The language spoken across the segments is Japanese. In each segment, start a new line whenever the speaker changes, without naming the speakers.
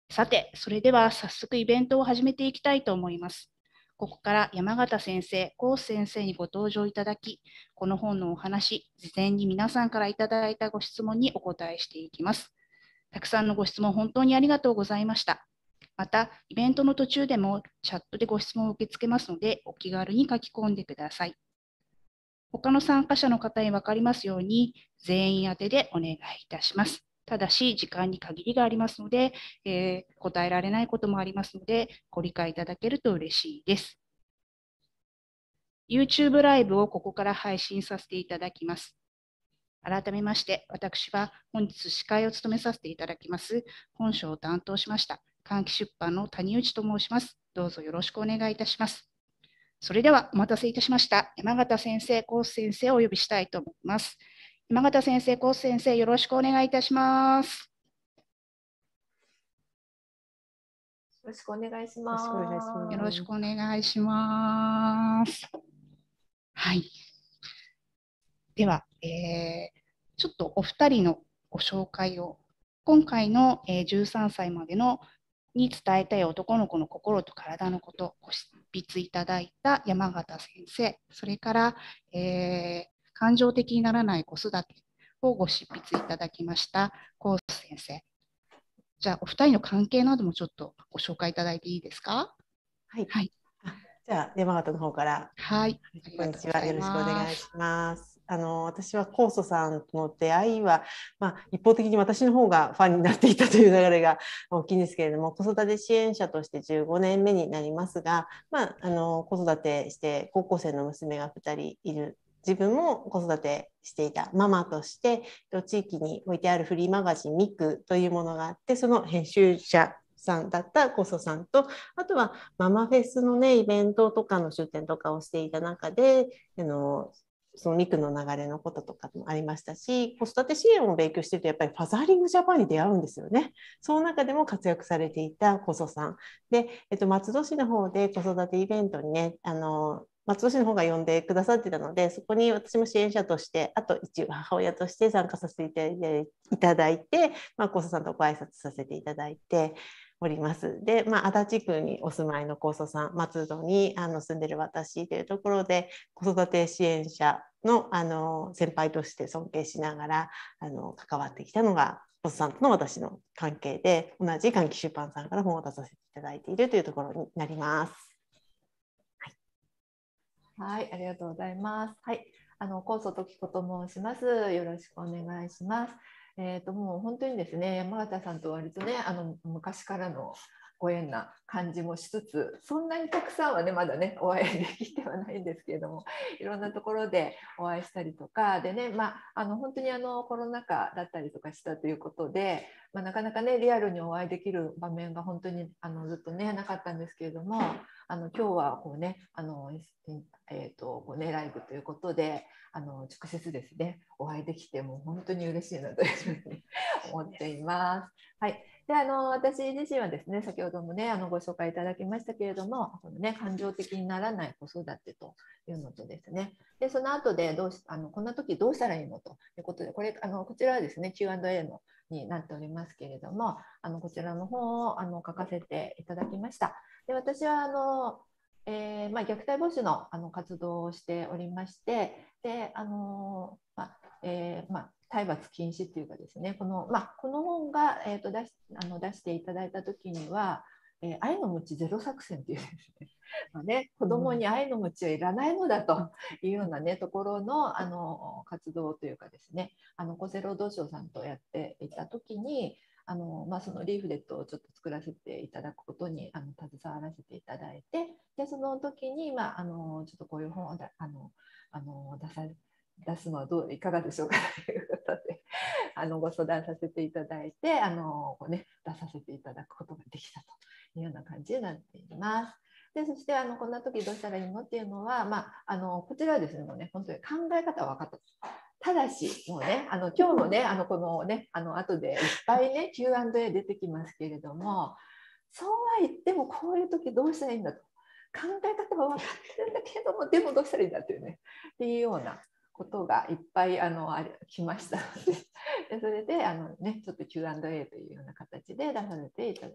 さて、それでは早速イベントを始めていきたいと思います。ここから山形先生、コース先生にご登場いただき、この本のお話、事前に皆さんからいただいたご質問にお答えしていきます。たくさんのご質問本当にありがとうございました。また、イベントの途中でもチャットでご質問を受け付けますので、お気軽に書き込んでください。他の参加者の方に分かりますように、全員宛てでお願いいたします。ただし、時間に限りがありますので、答えられないこともありますので、ご理解いただけると嬉しいです。YouTube ライブをここから配信させていただきます。改めまして、私は本日司会を務めさせていただきます、本書を担当しました、換気出版の谷内と申します。どうぞよろしくお願いいたします。それではお待たせいたしました。山形先生、コース先生をお呼びしたいと思います。山形先生、コース先生、よろしくお願いいたします。
よろしくお願いします。
よろしくお願いします。はい。では、ちょっとお二人のご紹介を、今回の13歳までのに伝えたい男の子の心と体のこと、ご執筆いただいた山形先生、それから、感情的にならない子育てをご執筆いただきましたコース先生。じゃあ、お二人の関係などもちょっとご紹介いただいていいですか？
はい。
はい。
じゃあ、山形の方から。
はい。
こんにちは。よろしくお願いします。私は高祖さんとの出会いは、一方的に私の方がファンになっていたという流れが大きいんですけれども、子育て支援者として15年目になりますが、子育てして高校生の娘が2人いる。自分も子育てしていたママとして、地域に置いてあるフリーマガジンミクというものがあって、その編集者さんだったコソさんと、あとはママフェスのね、イベントとかの出展とかをしていた中で、そのミクの流れのこととかもありましたし、子育て支援を勉強していると、やっぱりファザーリングジャパンに出会うんですよね。その中でも活躍されていたコソさん。で、松戸市の方で子育てイベントにね、松戸市の方が呼んでくださってたので、そこに私も支援者として、あと一応母親として参加させていただいて、コソさんとご挨拶させていただいております。で、足立区にお住まいのコソさん、松戸に住んでる私というところで、子育て支援者の、先輩として尊敬しながら関わってきたのが、コソさんとの私の関係で、同じ換気出版さんから本を出させていただいているというところになります。
はい、ありがとうございます。はい、高祖時子と申します。よろしくお願いします。もう本当にですね、山形さんと割とね、昔からのご縁な感じもしつつ、そんなにたくさんはね、まだね、お会いできてはないんですけれども、いろんなところでお会いしたりとか、でね、本当にコロナ禍だったりとかしたということで、なかなかね、リアルにお会いできる場面が本当にずっとね、なかったんですけれども、今日はこうね、こうね、ライブということで直接ですねお会いできてもう本当に嬉しいなというふうに思っています。はい、で私自身はですね先ほどもねご紹介いただきましたけれどもこの、ね、感情的にならない子育てというのとですねでその後でこんな時どうしたらいいのということでこちらはですね Q&A のになっておりますけれどもこちらの方を書かせていただきました。で私は虐待防止の、活動をしておりましてで体罰禁止というかですねこの本が、出していただいた時には、愛のムチゼロ作戦というですね子どもに愛のムチはいらないのだというような、ね、ところの、活動というかですね厚生労働省さんとやっていた時にそのリーフレットをちょっと作らせていただくことに携わらせていただいてでその時に、ちょっとこういう本を出すのはいかがでしょうかということでご相談させていただいて出させていただくことができたというような感じになっています。でそしてこんな時どうしたらいいのっていうのは、こちらはですねもうね本当に考え方は分かった。ただし、もうね、今日のね、このね、後でいっぱいね、Q&A 出てきますけれども、そうは言っても、こういう時どうしたらいいんだと。考え方は分かってるんだけども、でもどうしたらいいんだっていうね、っていうようなことがいっぱい来ましたので、それでちょっと Q&A というような形で出させていただ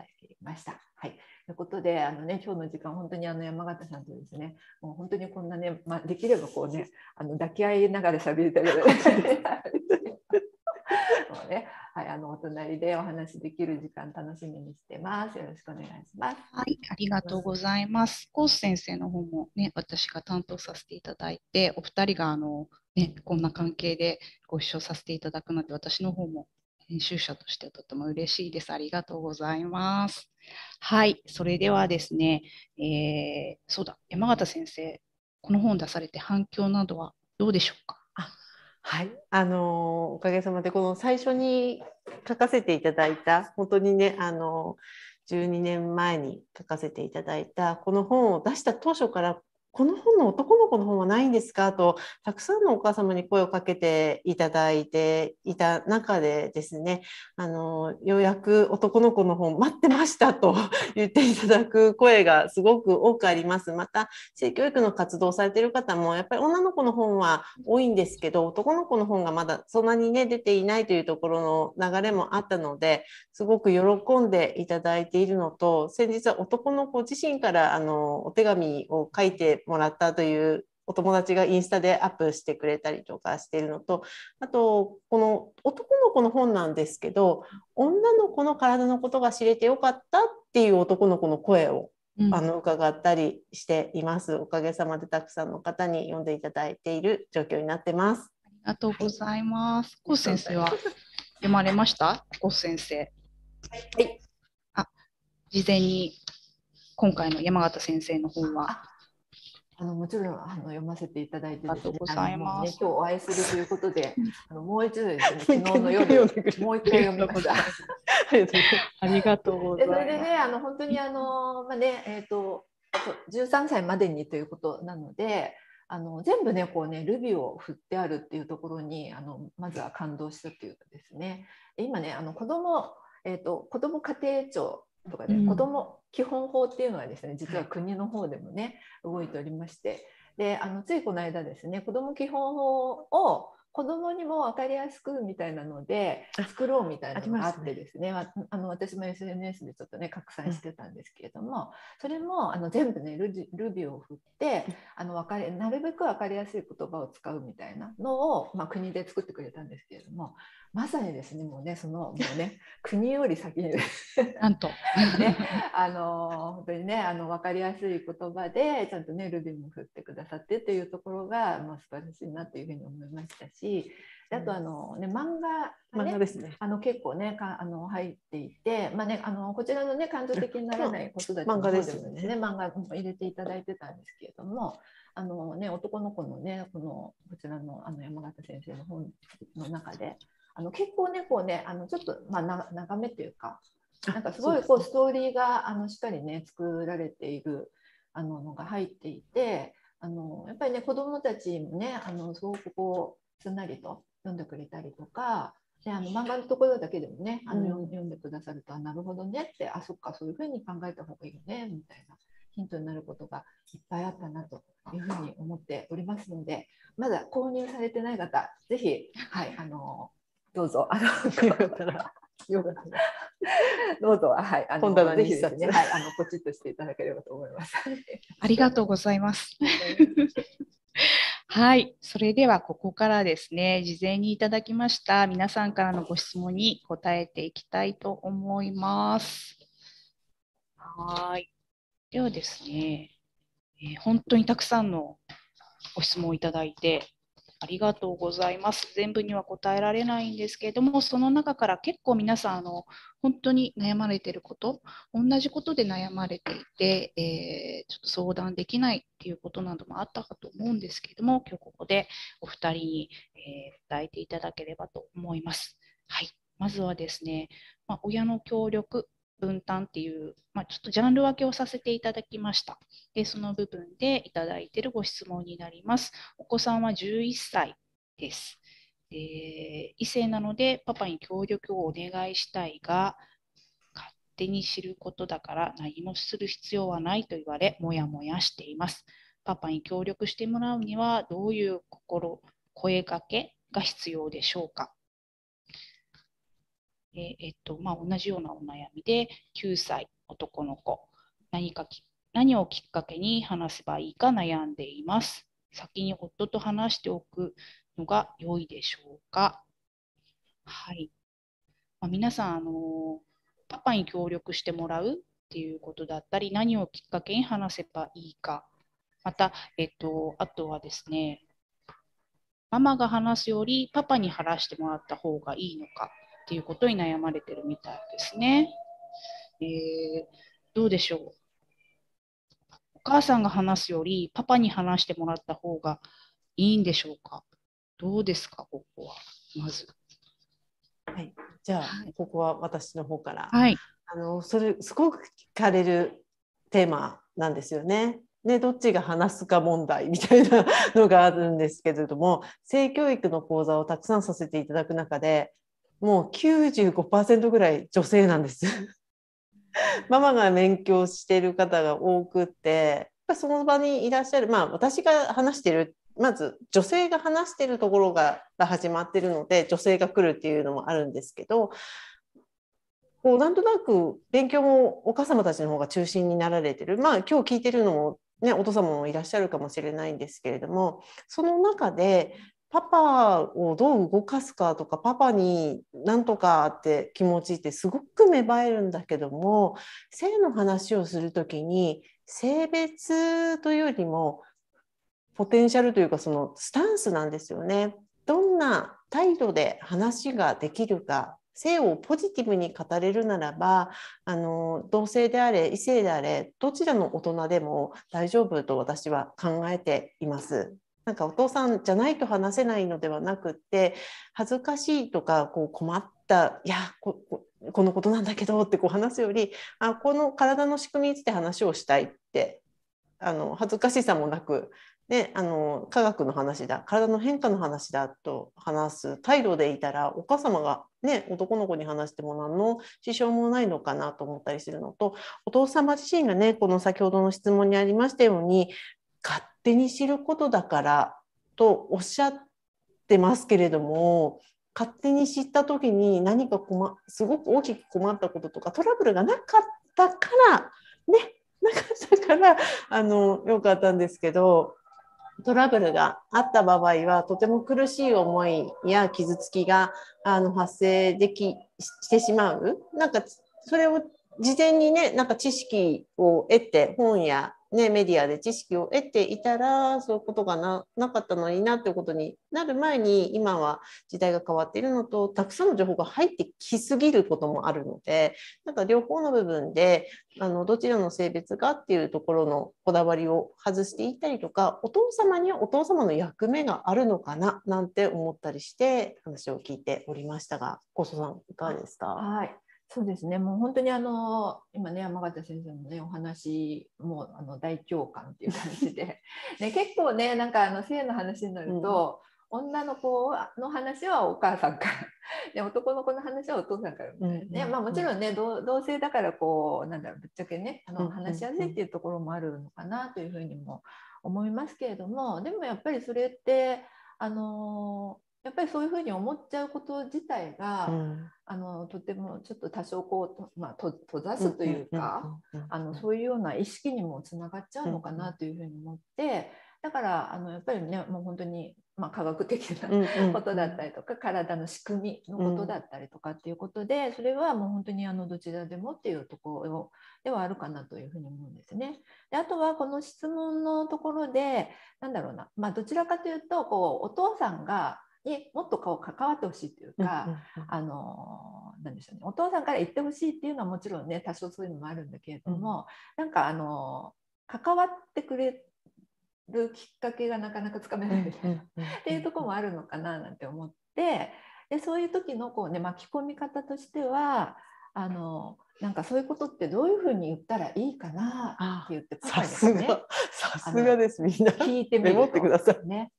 ました。はい、ということで今日の時間本当に山形さんとですね、もう本当にこんなね、できればこうね抱き合いながら喋りたいぐらいもうね、はい、お隣でお話できる時間楽しみにしてます。よろしくお願いします。
はい、ありがとうございます。コース先生の方もね、私が担当させていただいて、お二人がこんな関係でご一緒させていただくので、私の方も編集者としてとても嬉しいです。ありがとうございます。はい、それではですね、そうだ、山形先生、この本出されて反響などはどうでしょうか？
はい、おかげさまでこの最初に書かせていただいた、本当にね、12年前に書かせていただいたこの本を出した当初から、この本の男の子の本はないんですかとたくさんのお母様に声をかけていただいていた中でですね、ようやく男の子の本待ってましたと言っていただく声がすごく多くあります。また性教育の活動をされている方もやっぱり女の子の本は多いんですけど、男の子の本がまだそんなにね出ていないというところの流れもあったので、すごく喜んでいただいているのと、先日は男の子自身からお手紙を書いてもらったというお友達がインスタでアップしてくれたりとかしているのと、あとこの男の子の本なんですけど、女の子の体のことが知れてよかったっていう男の子の声を伺ったりしています。おかげさまでたくさんの方に読んでいただいている状況になってます。
ありがとうございます。コース先生は読まれました？コース先生。
はい。
事前に今回の山形先生の本は
もちろん読ませていただいてですね、
ございます。
今日お会いするということで、もう一度ですね、昨日の夜もう一回読みました。
ありがとうございます。
それでね、本当に13歳までにということなので、全部ねこうねルビを振ってあるっていうところにまずは感動したというかですね、今ね子ども家庭庁とかね、子ども基本法っていうのはですね、実は国の方でもね動いておりまして、でついこの間ですね、子ども基本法を子どもにも分かりやすくみたいなので作ろうみたいなのがあってですね、私も SNS でちょっとね拡散してたんですけれども、それも全部ねルビを振ってなるべく分かりやすい言葉を使うみたいなのを、国で作ってくれたんですけれども、まさにですねもうね国より先に
なんと
ね、本当にね分かりやすい言葉でちゃんとねルビーも振ってくださってっていうところが、素晴らしいなというふうに思いましたし、あと漫画がね、ですね結構ね入っていて、こちらのね感情的にならない子育ての方でもですね、漫画入れていただいてたんですけれども、男の子のねこちらの山形先生の本の中で結構ねこうねちょっと長めというか、なんかすごいこうストーリーがしっかりね作られているのが入っていて、やっぱりね子どもたちもねすごくこうすんなりと読んでくれたりとか、で漫画のところだけでもね読んでくださると、なるほどねって、そっかそういうふうに考えた方がいいよねみたいなヒントになることがいっぱいあったなというふうに思っておりますので、まだ購入されてない方ぜひ、はい、どうぞよかったらどうぞ、はい、
本棚に
ぜひですね、ポチッとしていただければと思います。
ありがとうございます。はい、それではここからですね、事前にいただきました皆さんからのご質問に答えていきたいと思います。はい。ではですね、本当にたくさんのご質問をいただいてありがとうございます。全部には答えられないんですけれども、その中から結構皆さん本当に悩まれていること、同じことで悩まれていて、ちょっと相談できないっていうことなどもあったかと思うんですけれども、今日ここでお二人に、答えていただければと思います。はい、まずはですね、親の協力分担っていう、ちょっとジャンル分けをさせていただきました。で、その部分でいただいているご質問になります。お子さんは11歳です。異性なのでパパに協力をお願いしたいが、勝手に知ることだから何もする必要はないと言われ、もやもやしています。パパに協力してもらうにはどういう声かけが必要でしょうか。同じようなお悩みで9歳、 男の子。何をきっかけに話せばいいか悩んでいます。先に夫と話しておくのが良いでしょうか。はい。皆さん、パパに協力してもらうっていうことだったり、何をきっかけに話せばいいか。また、あとはですね、ママが話すよりパパに話してもらった方がいいのかっていうことに悩まれてるみたいですね。どうでしょう。お母さんが話すよりパパに話してもらった方がいいんでしょうか。どうですか、ここは。まず。
はい、じゃあ、ここは私の方から。
はい。
それすごく聞かれるテーマなんですよね。で、どっちが話すか問題みたいなのがあるんですけれども、性教育の講座をたくさんさせていただく中で、もう 95% ぐらい女性なんです。ママが勉強している方が多くって、その場にいらっしゃる、私が話してる、まず女性が話しているところが始まっているので、女性が来るっていうのもあるんですけど、こうなんとなく勉強もお母様たちの方が中心になられてる。今日聞いてるのも、ね、お父様もいらっしゃるかもしれないんですけれども、その中でパパをどう動かすかとか、パパになんとかって気持ちってすごく芽生えるんだけども、性の話をするときに性別というよりもポテンシャルというか、そのスタンスなんですよね。どんな態度で話ができるか、性をポジティブに語れるならば、同性であれ異性であれどちらの大人でも大丈夫と私は考えています。なんかお父さんじゃないと話せないのではなくって、恥ずかしいとかこう困った、いや このことなんだけどってこう話すより、この体の仕組みについて話をしたいって、恥ずかしさもなく、で科学の話だ、体の変化の話だと話す態度でいたら、お母様が、ね、男の子に話しても何の支障もないのかなと思ったりするのと、お父様自身がね、この先ほどの質問にありましたように、勝手に知ることだからとおっしゃってますけれども、勝手に知った時に何かすごく大きく困ったこととかトラブルがなかったからね、なかったからよかったんですけど、トラブルがあった場合はとても苦しい思いや傷つきが発生してしまう。なんかそれを事前にね、なんか知識を得て、本や、ね、メディアで知識を得ていたら、そういうことがなかったのになっていうことになる前に、今は時代が変わっているのと、たくさんの情報が入ってきすぎることもあるので、なんか両方の部分でどちらの性別がっていうところのこだわりを外していったりとか、お父様にはお父様の役目があるのかななんて思ったりして話を聞いておりましたが、高祖さんいかがですか？
はい、そうですね、もう本当に今ね、山形先生のね、お話も大共感っていう感じで、ね、結構ね、なんか性の話になると、女の子の話はお母さんからで、男の子の話はお父さんからみたいなね、もちろんね、同性だからこうなんだろう、ぶっちゃけね話しやすいっていうところもあるのかなというふうにも思いますけれども、でもやっぱりそれってやっぱりそういうふうに思っちゃうこと自体が、とてもちょっと多少こう、閉ざすというか、そういうような意識にもつながっちゃうのかなというふうに思って、だからやっぱりね、もう本当に、科学的なことだったりとか、体の仕組みのことだったりとかっていうことで、それはもう本当にどちらでもっていうところではあるかなというふうに思うんですね。であとはこの質問のところで、なんだろうな、どちらかというとこうお父さんにもっと関わってほしいというか、なんでしょうね、お父さんから言ってほしいっていうのはもちろんね、多少そういうのもあるんだけれども、なんか関わってくれるきっかけがなかなかつかめないみたいなっていうところもあるのかななんて思って、でそういう時のこう、ね、巻き込み方としてはなんかそういうことってどういうふうに言ったらいいかなって言って、パパにね、
さすがです、みんな
聞いてみると、
メモってください
ね、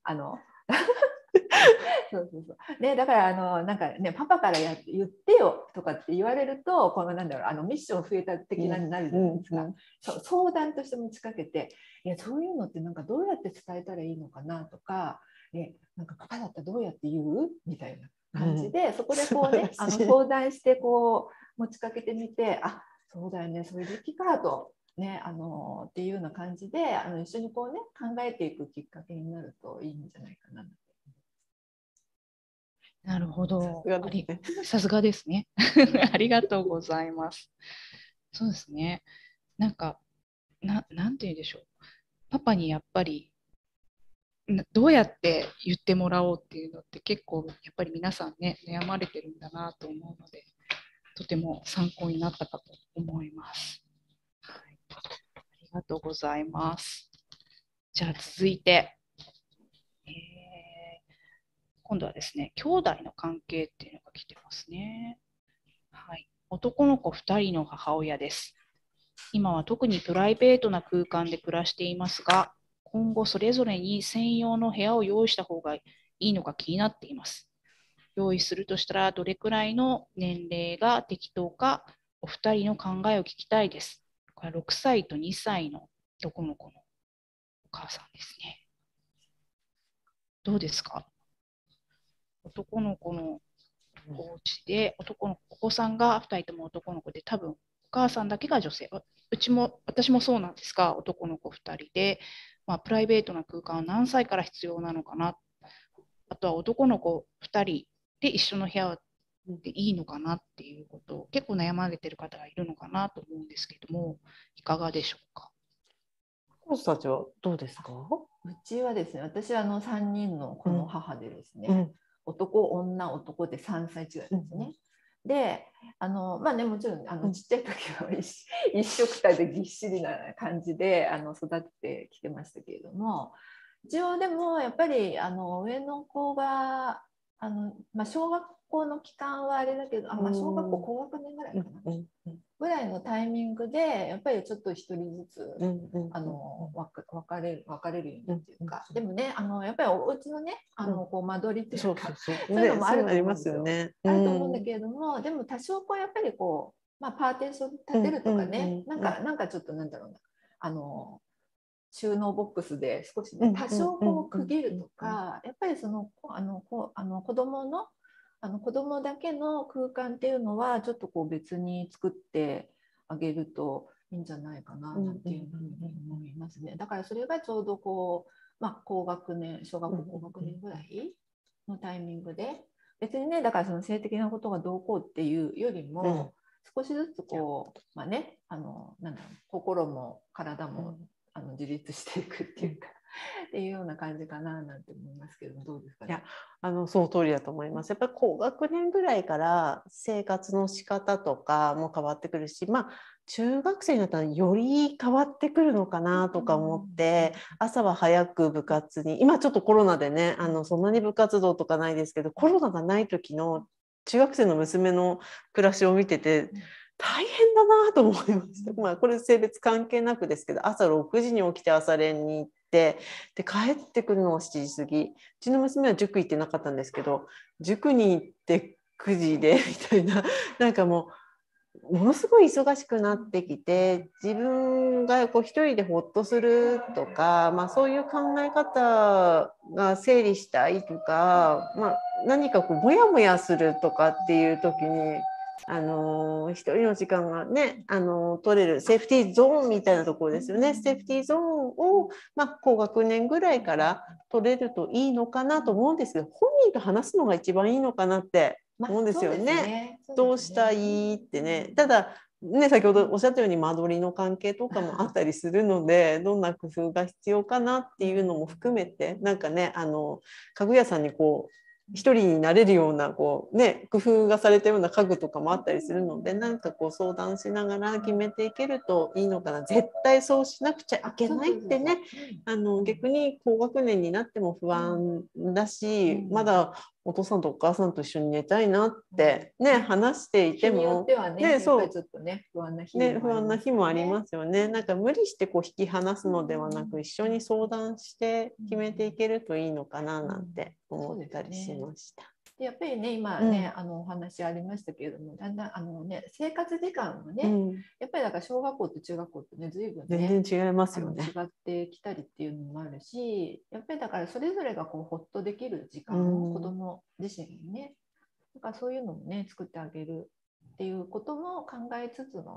そうね、だからなんかね、パパから言ってよとかって言われると、このなんだろう、ミッション増えた的なになるじゃないですか。相談として持ちかけて、いやそういうのってなんかどうやって伝えたらいいのかなとか、なんかパパだったらどうやって言うみたいな感じで、そこでこうね相談してこう持ちかけてみて、 そうだよね、そういう時期からと、ね、っていうような感じで一緒にこう、ね、考えていくきっかけになるといいんじゃないかな。
なるほど。
さすがですね。
さすがですね。ありがとうございます。そうですね。なんか、なんて言うんでしょう。パパにやっぱり、どうやって言ってもらおうっていうのって結構、やっぱり皆さんね、悩まれてるんだなと思うので、とても参考になったかと思います。はい、ありがとうございます。じゃあ続いて、今度はですね、兄弟の関係っていうのが来てますね。はい、男の子2人の母親です。今は特にプライベートな空間で暮らしていますが、今後それぞれに専用の部屋を用意した方がいいのか気になっています。用意するとしたらどれくらいの年齢が適当か、お二人の考えを聞きたいです。これ6歳と2歳の男の子のお母さんですね。どうですか？男の子のお家で、お子さんが2人とも男の子で、多分お母さんだけが女性。私もそうなんですが、男の子2人で、プライベートな空間は何歳から必要なのかな。あとは男の子2人で一緒の部屋でいいのかなっていうことを結構悩まれてる方がいるのかなと思うんですけども、いかがでしょうか？
コースたちはどうですか？
うちはですね、私は3人の子の母でですね、男、女、男で3歳違いですね。で、もちろんちっちゃい時は一緒くたでぎっしりな感じで育ててきてましたけれども、一応でもやっぱり上の子が小学校の期間はあれだけど、小学校高学年ぐらいかな、ぐらいのタイミングでやっぱりちょっと一人ずつ分かれるようにっていうか、でもねやっぱりお家のねこう間取りというかそういうのもあると思うんですよ。あると思うんだけれども、でも多少こうやっぱりこう、パーテーション立てるとかね、なんかちょっとなんだろうな収納ボックスで少しね多少こう区切るとか、やっぱりその子供だけの空間っていうのはちょっとこう別に作ってあげるといいんじゃないかななんていうふうに思いますね。だからそれがちょうどこう、高学年、小学校高学年ぐらいのタイミングで、別にね、だからその性的なことがどうこうっていうよりも、少しずつこう、なんだろう、心も体も自立していくっていうかっていうような感じかななんて思いますけど、どうですかね。
いや、その通りだと思います。やっぱり高学年ぐらいから生活の仕方とかも変わってくるし、中学生になったらより変わってくるのかなとか思って、朝は早く部活に、今ちょっとコロナでねそんなに部活動とかないですけど、コロナがない時の中学生の娘の暮らしを見てて大変だなと思いました。これ性別関係なくですけど、朝6時に起きて朝練に行って、で帰ってくるのは7時過ぎ。うちの娘は塾行ってなかったんですけど、塾に行って9時でみたいな、なんかものすごい忙しくなってきて、自分がこう一人でほっとするとか、そういう考え方が整理したいとか、何かこうモヤモヤするとかっていう時に一人の時間がね取れるセーフティーゾーンみたいなところですよね。セーフティーゾーンを、高学年ぐらいから取れるといいのかなと思うんですけど、本人と話すのが一番いいのかなって思うんですよね。どうしたいってね。ただね、先ほどおっしゃったように間取りの関係とかもあったりするので、どんな工夫が必要かなっていうのも含めて、なんかね家具屋さんにこう一人になれるようなこう、ね、工夫がされたような家具とかもあったりするので、なんかこう相談しながら決めていけるといいのかな。絶対そうしなくちゃいけないってね、逆に高学年になっても不安だし、まだお父さんとお母さんと一緒に寝たいなってね、話していても、
日によってはね、やっぱりちょっとね、不安な日もありますよね。
なんか無理してこう引き離すのではなく、一緒に相談して決めていけるといいのかななんて思ったりしました。
でやっぱりね、今ね、お話ありましたけれども、だんだん生活時間もね、やっぱりだから小学校と中学校とね、随分ね、
全然違いますよね。
違ってきたりっていうのもあるし、やっぱりだからそれぞれがこうほっとできる時間を子ども自身にね、だからそういうのもね、作ってあげるっていうことも考えつつの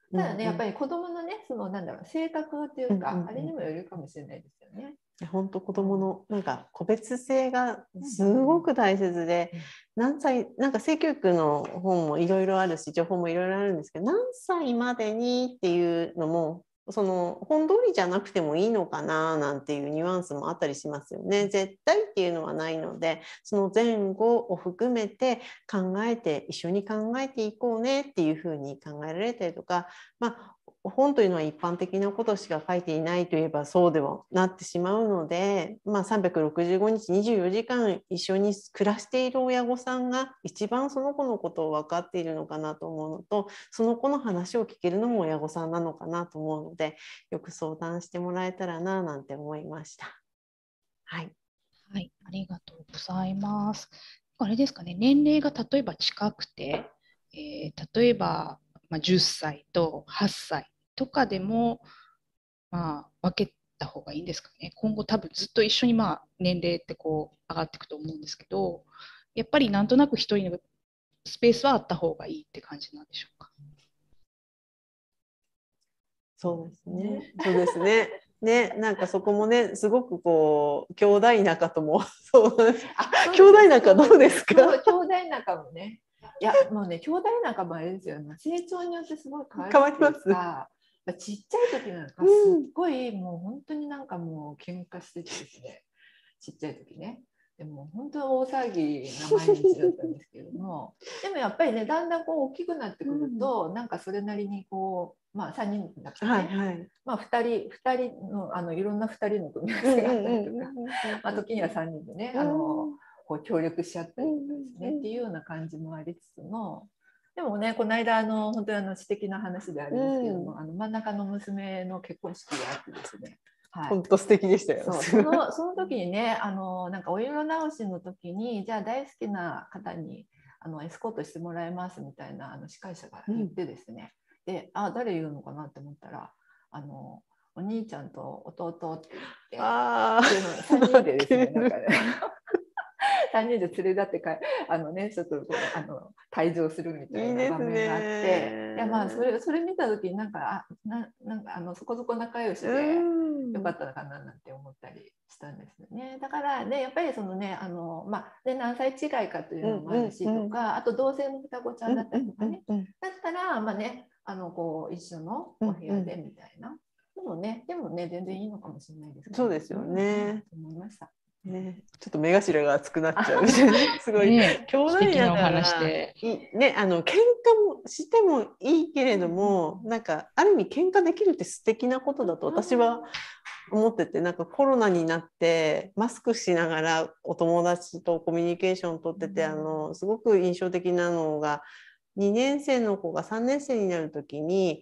ただね、やっぱり子どものね、そのなんだろう、性格っていうか、あれにもよるかもしれないですよね。
本当子どものなんか個別性がすごく大切で、何歳なんか性教育の本もいろいろあるし情報もいろいろあるんですけど、何歳までにっていうのもその本通りじゃなくてもいいのかななんていうニュアンスもあったりしますよね。絶対っていうのはないので、その前後を含めて一緒に考えていこうねっていうふうに考えられたりとか、本というのは一般的なことしか書いていないといえばそうではなってしまうので、365日24時間一緒に暮らしている親御さんが一番その子のことを分かっているのかなと思うのと、その子の話を聞けるのも親御さんなのかなと思うので、よく相談してもらえたらななんて思いました。はい、
はい、ありがとうございます。あれですかね、年齢が例えば近くて、例えば、10歳と8歳とかでも、分けた方がいいんですかね。今後多分ずっと一緒に年齢ってこう上がっていくと思うんですけど、やっぱりなんとなく一人のスペースはあった方がいいって感じなんでしょうか。
そうですね。そうですね。ね、なんかそこもね、すごくこう兄弟仲ともそう兄弟仲どうですか？
兄弟仲もね、いやもうね、兄弟仲もあれですよね。成長によってすごい変わりますか。ちっちゃい時なんかすっごい、もう本当になんかもう喧嘩しててですね、ちっちゃい時ね。でも本当に大騒ぎな毎日だったんですけども、でもやっぱりね、だんだんこう大きくなってくると、なんかそれなりにこう、3人だからね、2人の、いろんな2人の組み合わせがあったりとか、時には3人でね、こう協力し合ったりとかですね、っていうような感じもありつつも、でもね、この間本当に素敵な話でありますけども、真ん中の娘の結婚式があってですね、
本当素敵でしたよ。
その時にね、なんかお色直しの時に、じゃあ大好きな方にエスコートしてもらいますみたいな司会者が言ってですね、で、誰言うのかなって思ったら、お兄ちゃんと弟って言って、3人でですね、なんかね3人で連れ立ってちょっと退場するみたいな場面があって、いやそれ見た時になんかそこそこ仲良しでよかったのかななんて思ったりしたんですよね。だからね、やっぱりそのね、何歳違いかというのもあるしとか、あと同性の双子ちゃんだったりとかね、だったらこう一緒のお部屋でみたいな。でもね全然いいのかもしれないですけど、
そうですよね。
思いました。
ね、ちょっと目頭が熱くなっちゃう。すごい、兄弟だからね、喧嘩もしてもいいけれども、なんかある意味喧嘩できるって素敵なことだと私は思ってて、なんかコロナになってマスクしながらお友達とコミュニケーションを取ってて、すごく印象的なのが、2年生の子が3年生になる時に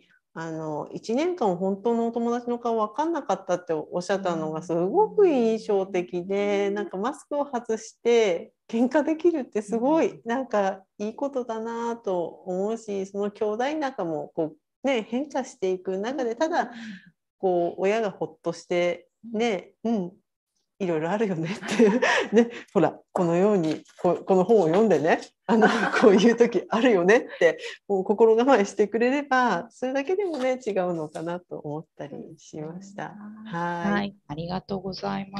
1年間本当のお友達の顔分かんなかったっておっしゃったのがすごく印象的で、なんかマスクを外して喧嘩できるってすごいなんかいいことだなと思うし、その兄弟仲もこう、ね、変化していく中で、ただこう親がほっとしてね、いろいろあるよねっていうね、ほらこのようにこの本を読んでね、こういう時あるよねってもう心構えしてくれれば、それだけでもね違うのかなと思ったりしました。
はい、ありがとうございます。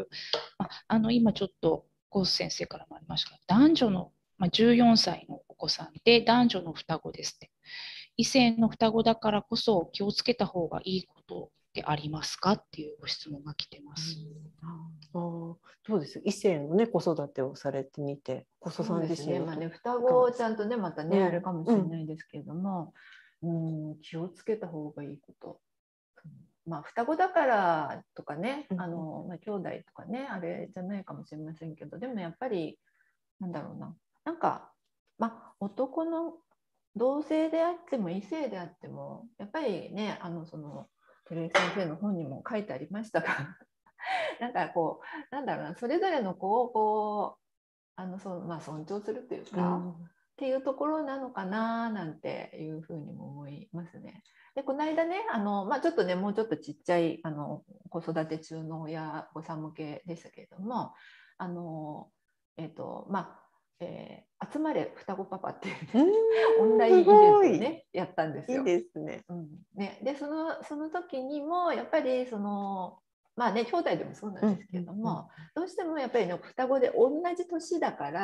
今ちょっとコース先生からもありましたが、男女の、14歳のお子さんで男女の双子ですって。異性の双子だからこそ気をつけた方がいいことってありますかっていうご質問が来てます。
どうです？異性のね子育てをされてみて、小曽さん自身
ね、双子ちゃんとねまたね、あるかもしれないですけれども、気をつけた方がいいこと。双子だからとかね、兄弟とかね、あれじゃないかもしれませんけど、でもやっぱりなんだろうな、なんか男の同性であっても異性であってもやっぱりね、その照井先生の本にも書いてありましたがなんかこうなんだろうな、それぞれの子をこう尊重するというか、っていうところなのかななんていうふうにも思いますね。でこの間ねちょっとねもうちょっとちっちゃい子育て中の親御さん向けでしたけれども集まれ双子パパっていうね、オンラインイベントをねやったんですよ。
いいですね。
ね、でその時にもやっぱりまあね、兄弟でもそうなんですけれども、どうしてもやっぱりね、双子で同じ年だから、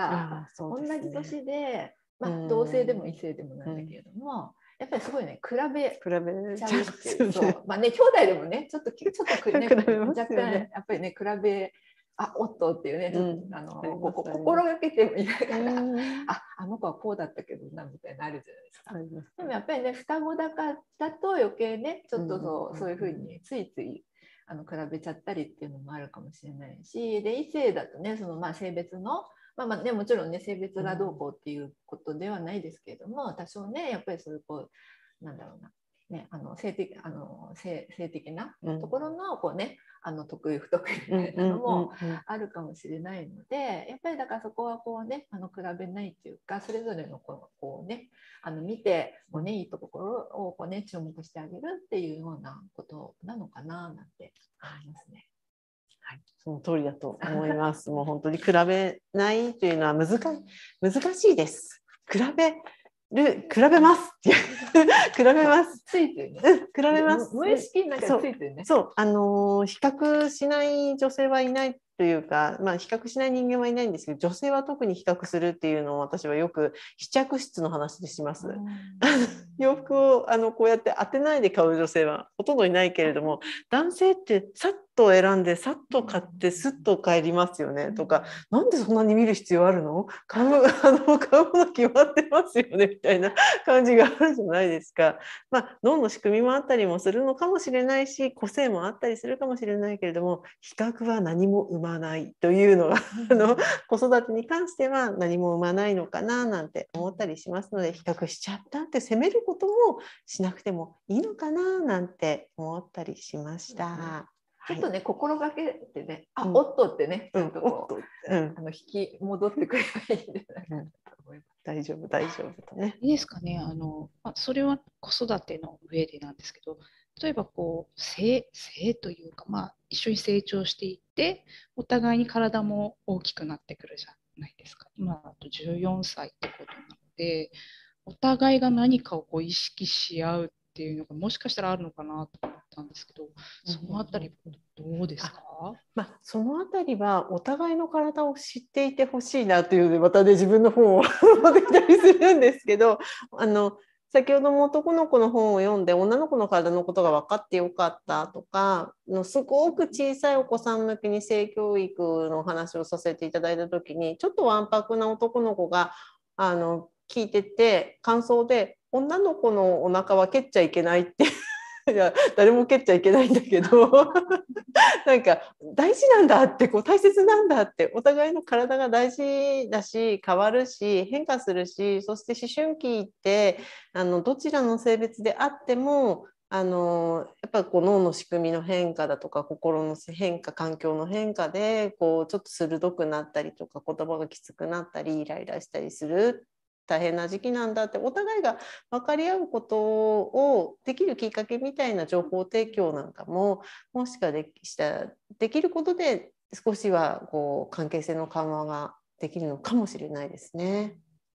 同じ年で、まあ、同性でも異性でもなんだけれども、やっぱりすごいね、比べちゃうっていう、そうまあね、兄弟でもね、ちょっとね、若干やっぱりね、比べ、おっとっていうね、ちょっと心がけてもいながら、あの子はこうだったけどなみたいなのあるじゃないですか。でもやっぱりね、双子だと余計ね、ちょっとそういうふうについつい比べちゃったりっていうのもあるかもしれないし、で異性だとね、まあ、性別のまあね、もちろんね、性別がどうこうっていうことではないですけれども、多少ね、やっぱりそういうなんだろうな、ね、性的なところのね、得意不得意みたいなのもあるかもしれないので、やっぱりだからそこはね、比べないっていうか、それぞれのね、見てね、いいところをね、注目してあげるっていうようなことなのかななんて思いますね。
はい、その通りだと思います。もう本当に比べないというのは難しいです。比べます。比べます。
ついてるね。
比べます。
無意識なんかついてるね。
そう、比較しない女性はいないというか、まあ比較しない人間はいないんですけど、女性は特に比較するっていうのを私はよく試着室の話でします。洋服をこうやって当てないで買う女性はほとんどいないけれども、男性ってさっと選んでさっと買ってすっと帰りますよねとか、なんでそんなに見る必要あるの？買うもの決まってますよねみたいな感じがあるじゃないですか。まあ脳の仕組みもあったりもするのかもしれないし、個性もあったりするかもしれないけれども、比較は何も生まないというのが子育てに関しては何も生まないのかななんて思ったりしますので、比較しちゃったって責めることもしなくてもいいのかななんて思ったりしました。
ちょっとね、心がけてね、おっとってね、ちゃんと引き戻ってくればいいんじゃないかなと思います。
大丈夫とね。
いいですかね。それは子育ての上でなんですけど、例えば性というか、まあ、一緒に成長していって、お互いに体も大きくなってくるじゃないですか。今だと14歳ってことなので、お互いが何かを意識し合うっていうのがもしかしたらあるのかなと思ったんですけど、そのあたりどうですか？
まあ、そのあたりはお互いの体を知っていてほしいなというので、またね自分の本を持ってきたりするんですけど、先ほども男の子の本を読んで女の子の体のことが分かってよかったとかすごく小さいお子さん向けに性教育の話をさせていただいた時に、ちょっとわんぱくな男の子が聞いてて感想で、女の子のお腹は蹴っちゃいけないっていや誰も蹴っちゃいけないんだけどなんか大事なんだって、大切なんだって、お互いの体が大事だし変わるし変化するし、そして思春期ってどちらの性別であってもやっぱり脳の仕組みの変化だとか心の変化、環境の変化でちょっと鋭くなったりとか言葉がきつくなったりイライラしたりする大変な時期なんだって、お互いが分かり合うことをできるきっかけみたいな情報提供なんかももしかできることで少しは関係性の緩和ができるのかもしれないですね。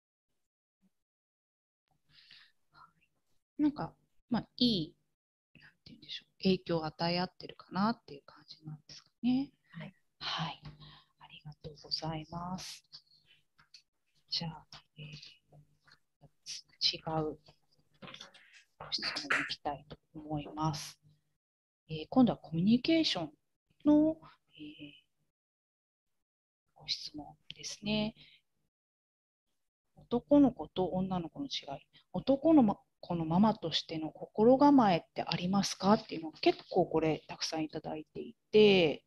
なんか、まあ、いいなんて言うんでしょう、影響を与え合ってるかなっていう感じなんですかね。
はい、
はい、ありがとうございます。じゃあ、違う質問に行きたいと思います。今度はコミュニケーションの、ご質問ですね。男の子と女の子の違い、男の子のママとしての心構えってありますかっていうのが結構これたくさんいただいていて、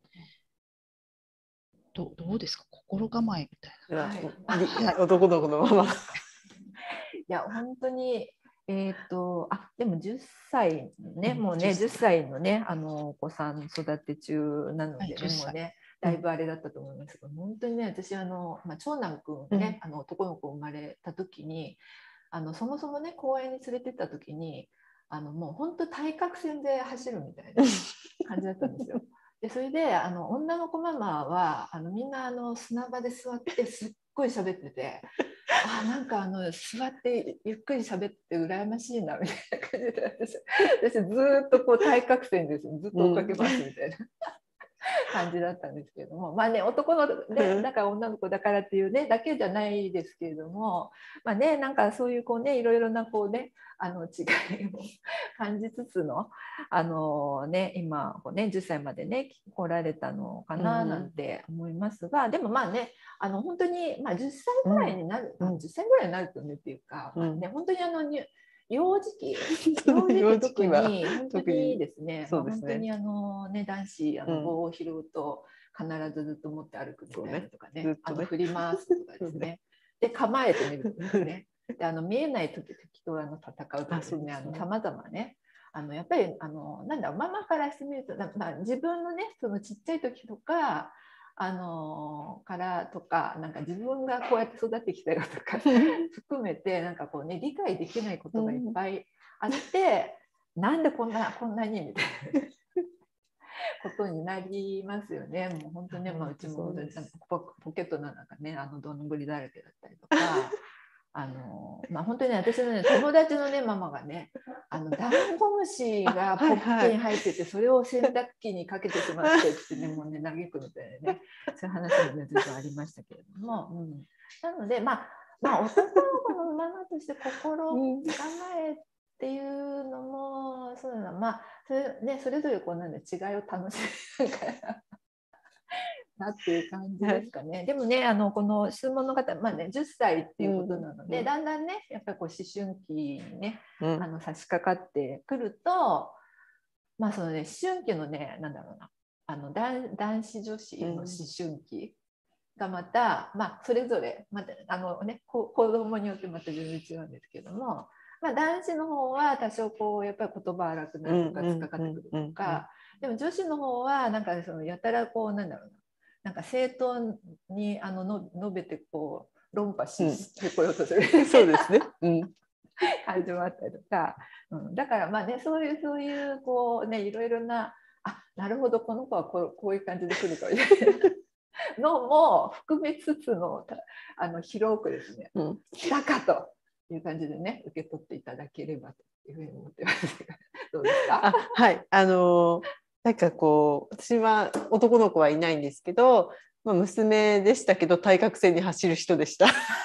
どうですか、心構えみたい
な。男の子のママ。
いや本当にでも10歳ね、もうね10歳のねお子さん育て中なので、ね、もうねだいぶあれだったと思いますけど、本当にね私長男くんね、男の子生まれた時にそもそもね公園に連れてった時にもう本当対角線で走るみたいな感じだったんですよ。でそれで女の子ママはみんな砂場で座ってすっごい喋っててなんか座ってゆっくり喋って羨ましいなみたいな感じで私ずっとこう対角線ですずっと追っかけますみたいな。感じだったんですけれども、まあね、男のね、だから女の子だからっていうねだけじゃないですけれども、まあね、なんかそういうこうねいろいろなこうね違いを感じつつのね今こうね10歳までね来られたのかななんて思いますが、でもまあね本当にまあ10歳ぐらいになる、10歳ぐらいになるとねっていうか、まあね本当に幼児期特に本当にですね、まあ、本当にね男子棒を拾うと必ずずっと持って歩くみたいなとかね、振り回すとかですね、で構えてみるとかね、で見えない時と戦うとかですね、さまざまねやっぱりなんだろう、ママからしてみるとまあ、自分のねそのちっちゃい時とかからとか、なんか自分がこうやって育ってきたよとか含めてなんかこうね理解できないことがいっぱいあって、なんでこんなにみたいなことになりますよね。もう本当にね、まあ、うちもポケットの中ねどんぐりだらけだったりとか。まあ、本当にね私のね友達のねママがねダンゴムシがポッケに入っててそれを洗濯機にかけてしまってってねもうね嘆くみたいなねそういう話もねずっとありましたけれども、なのでまあ男の子のママとして心構えっていうのもそうだな、まあそれぞれこうなんで違いを楽しみながらなっていう感じですかね。でもねこの質問の方、まあね、10歳っていうことなので、だんだんねやっぱりこう思春期にね差し掛かってくると、まあそのね思春期のねなんだろうな男子女子の思春期がまた、まあそれぞれまたね子供によってまた全然違うんですけども、まあ、男子の方は多少こうやっぱり言葉荒くなるとか突っかかってくるとか、でも女子の方はなんかそのやたらこうなんだろうな、なんか正当に述べてこう論破してこようとする、
そうですね、
感じもあったりとか、だからまあねそういうこうねいろいろななるほどこの子はこういう感じで来るかみたいなのも含めつつの広くですね、来たかという感じでね受け取っていただければというふうに思ってますがどうですか？
はい、なんかこう私は男の子はいないんですけど、まあ、娘でしたけど対角線に走る人でした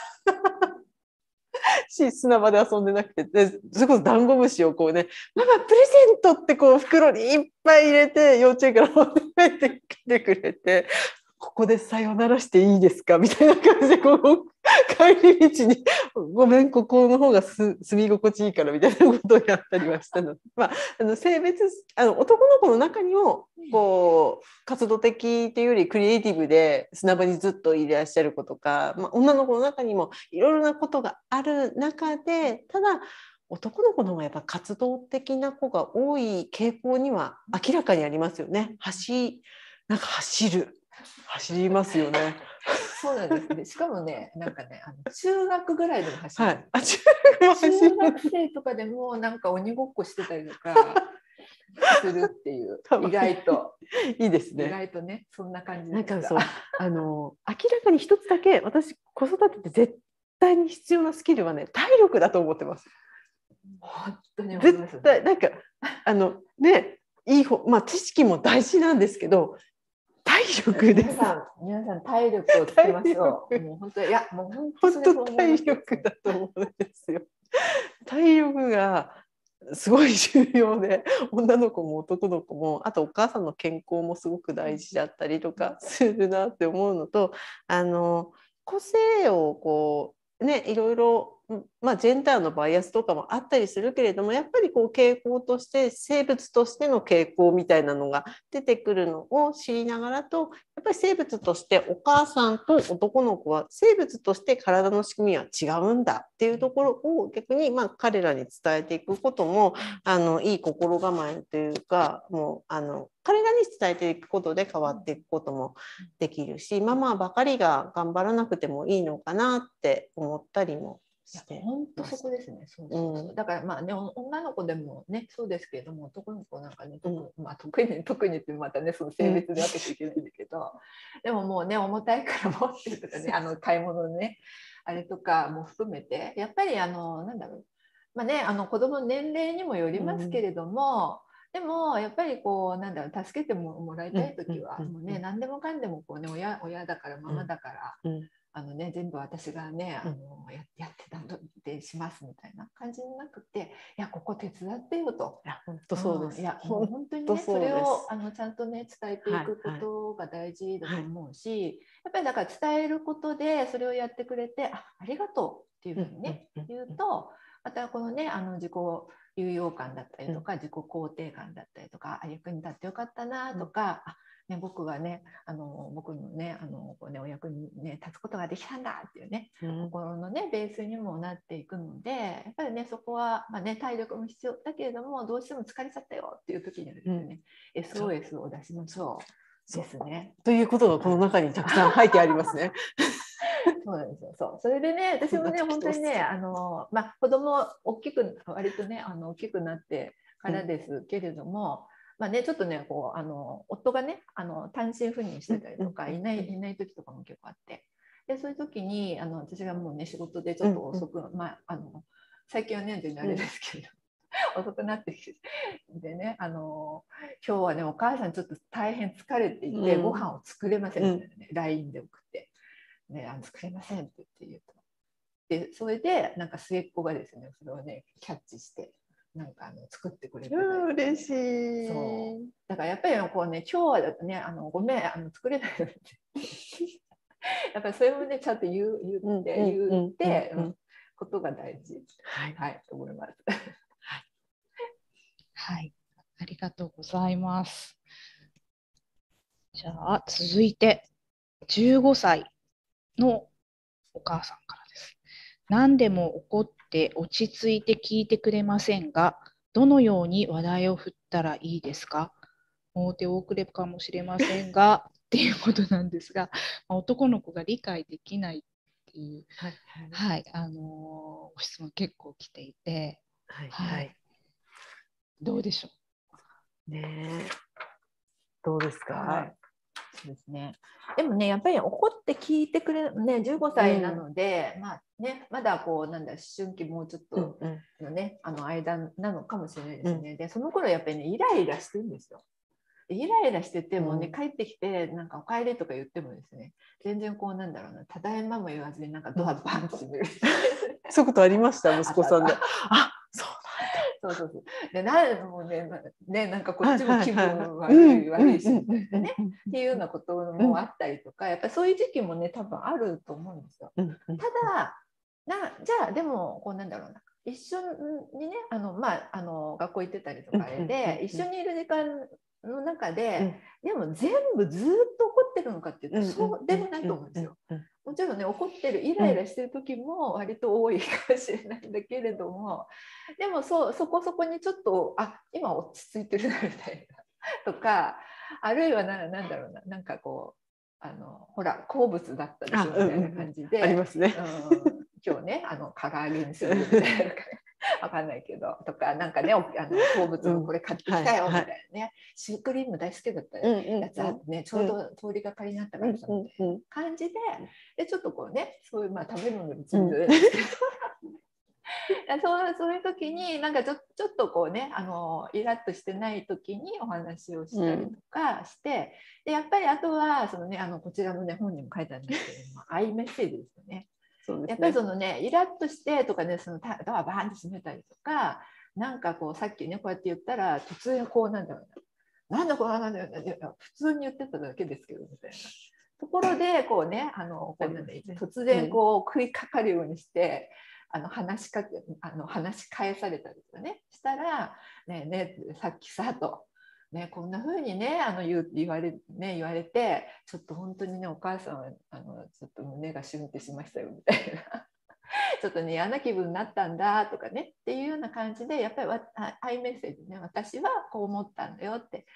砂場で遊んでなくて、それこそダンゴムシをこうね「ママプレゼント」ってこう袋にいっぱい入れて幼稚園から持って帰ってきてくれて「ここでさよならしていいですか」みたいな感じでこう帰り道に「ごめんここの方が住み心地いいから」みたいなことをやったりはしたので、まあ、性別男の子の中にもこう活動的っていうよりクリエイティブで砂場にずっといらっしゃる子とか、まあ、女の子の中にもいろいろなことがある中で、ただ男の子の方がやっぱ活動的な子が多い傾向には明らかにありますよね。なんか走りますよね。
そうなんですね。しかもね、なんかね、中学ぐらいでも走る。
はい、
中学生とかでもなんか鬼ごっこしてたりとかするっていう意外と
いいですね。
意外とねそんな感じ
なんかそう明らかに一つだけ私子育てって絶対に必要なスキルはね体力だと思ってます。
本当に思います、
絶対なんかねいいまあ知識も大事なんですけど体力です。
皆さん体力をつけましょう。もう本当いやもう本当
体力だと思うんですよ。体力がすごい重要で、女の子も男の子もあとお母さんの健康もすごく大事だったりとかするなって思うのと、個性をこうねいろいろ、まあ、ジェンダーのバイアスとかもあったりするけれども、やっぱりこう傾向として生物としての傾向みたいなのが出てくるのを知りながらと、やっぱり生物としてお母さんと男の子は生物として体の仕組みは違うんだっていうところを逆にまあ彼らに伝えていくこともいい心構えというか、もう彼らに伝えていくことで変わっていくこともできるし、ママばかりが頑張らなくてもいいのかなって思ったりもして
本当そこですね。そうそうそう。だからまあね、女の子でもねそうですけれども、男の子なんかね、まあ、特にってまたねその性別で分けていけないんだけど、でももうね重たいから持ってるとかね、買い物のねあれとかも含めて、やっぱりなんだろう、まあね子供の年齢にもよりますけれども、でもやっぱりこうなんだろう、助けてもらいたい時はもうね何でもかんでもこうね親だからママだから、全部私がねやってたのでしますみたいな感じになくて、いやここ手伝ってよと。
いや本当そうです。
いや本当にねそれをちゃんとね伝えていくことが大事だと思うし、やっぱりだから伝えることでそれをやってくれてありがとうっていうふうにね言うと、またこのね自己有用感だったりとか、自己肯定感だったりとか、役に立ってよかったなとか、ね、僕がね僕のねこうねお役に、ね、立つことができたんだっていうね、心のねベースにもなっていくので、やっぱりねそこは、まあね、体力も必要だけれどもどうしても疲れちゃったよっていう時にはですね、SOS を出しましょうですね。
ということがこの中にたくさん書いてありますね。
そうなんですよ。それでね、私もね本当にねまあ、子供割とね大きくなってからですけれども、まあね、ちょっとねこう夫がね単身赴任してたりとかいない時とかも結構あって、でそういう時に私がもうね仕事でちょっと遅く、まあ最近はね全然あれですけど、遅くなってきてでね今日はねお母さんちょっと大変疲れていて、ご飯を作れませんみたいなね、LINE で送って。ね、作れませんって言うと、でそれでなんか末っ子がですねそれをねキャッチしてなんか作ってくれて、
嬉しい。
そうだからやっぱりこうね今日はねごめん作れないのってやっぱりそれもねちゃんと言ってことが大事、はいと思います。
はい、ありがとうございます。じゃあ続いて15歳のお母さんからです。何でも怒って落ち着いて聞いてくれませんが、どのように話題を振ったらいいですか？もう手遅れかもしれませんがっていうことなんですが、男の子が理解できないっていう、ご質問結構来ていて、どうでしょう？
ね、どうですか？
そうですね。でもねやっぱり怒って聞いてくれるね15歳なので、まあねまだこうなんだ思春期もうちょっとのね間なのかもしれないですね。でその頃やっぱりねイライラしてるんですよ。イライラしててもね帰ってきてなんかお帰りとか言ってもですね、全然こうなんだろうな、ただいまも言わずになんかドアバンと閉める。
そういうことありました息子さんで。あ、そう
そうでもうねなんかこっちも気分悪いしみたいなねっていうようなこともあったりとか、やっぱりそういう時期もね多分あると思うんですよ。ただじゃあでもこうなんだろうな、一緒にね学校行ってたりとかあれで一緒にいる時間の中で、でも全部ずっと怒ってるのかっていうとそうでもないと思うんですよ。もちろんね怒ってるイライラしてる時も割と多いかもしれないんだけれども、でもそこそこにちょっと今落ち着いてるなみたいなとか、あるいはなんだろうな、なんかこうほら好物だったでしょみたいな感じで、
ありますね。
今日ね唐揚げにするみたいなわかんないけどとか、なんかね好物のこれ買ってきたよみたいなね、シュークリーム大好きだったやつあってね、ちょうど通りがかりになったからさみたいな感じでちょっとこうねそういう食べ物についてですけどそういう時になんかちょっとこうねイラッとしてない時にお話をしたりとかして、でやっぱりあとはそのねこちらのね本にも書いてあるんですけれどもアイメッセージですよね。やっぱりそのねイラッとしてとかね、そのドアバーンと閉めたりとか、なんかこうさっきねこうやって言ったら突然こうなんだろうな、なんだこうなんだよ普通に言ってただけですけどみたいなところでこうねこうなんだ突然こう食いかかるようにして話し返されたりとかねしたら、ねえねえさっきさと。ね、こんな風にね言われてちょっと本当にねお母さんはちょっと胸がシュンってしましたよみたいなちょっとね嫌な気分になったんだとかねっていうような感じで、やっぱりアイメッセージね、私はこう思ったんだよって、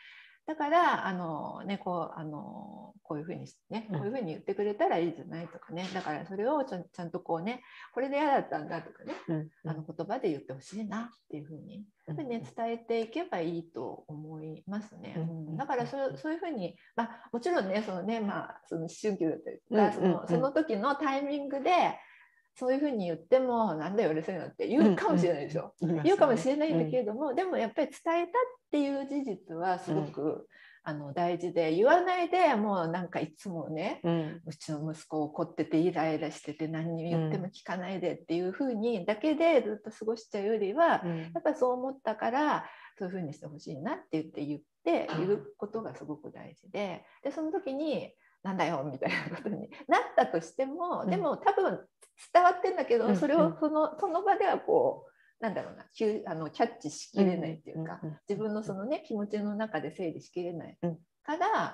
だからこういうふうにね、こういうふうに言ってくれたらいいじゃないとかね、だからそれをちゃんとこうね、これで嫌だったんだとかね、言葉で言ってほしいなっていうふうにやっぱりね、伝えていけばいいと思いますね。だからそういうふうに、もちろんね、その思春期だったりとか、その時のタイミングでそういうふうに言ってもなんだようるせえなって言うかもしれないですよ。言うかもしれないんだけれども、でもやっぱり伝えたっていう事実はすごく、大事で、言わないでもうなんかいつもね、うちの息子怒っててイライラしてて何に言っても聞かないでっていうふうにだけでずっと過ごしちゃうよりは、やっぱりそう思ったからそういうふうにしてほしいなって言うことがすごく大事で、その時になんだよみたいなことになったとしても、でも多分伝わってんだけど、それをその場ではこうなんだろうな、キャッチしきれないっていうか、自分のそのね気持ちの中で整理しきれないから、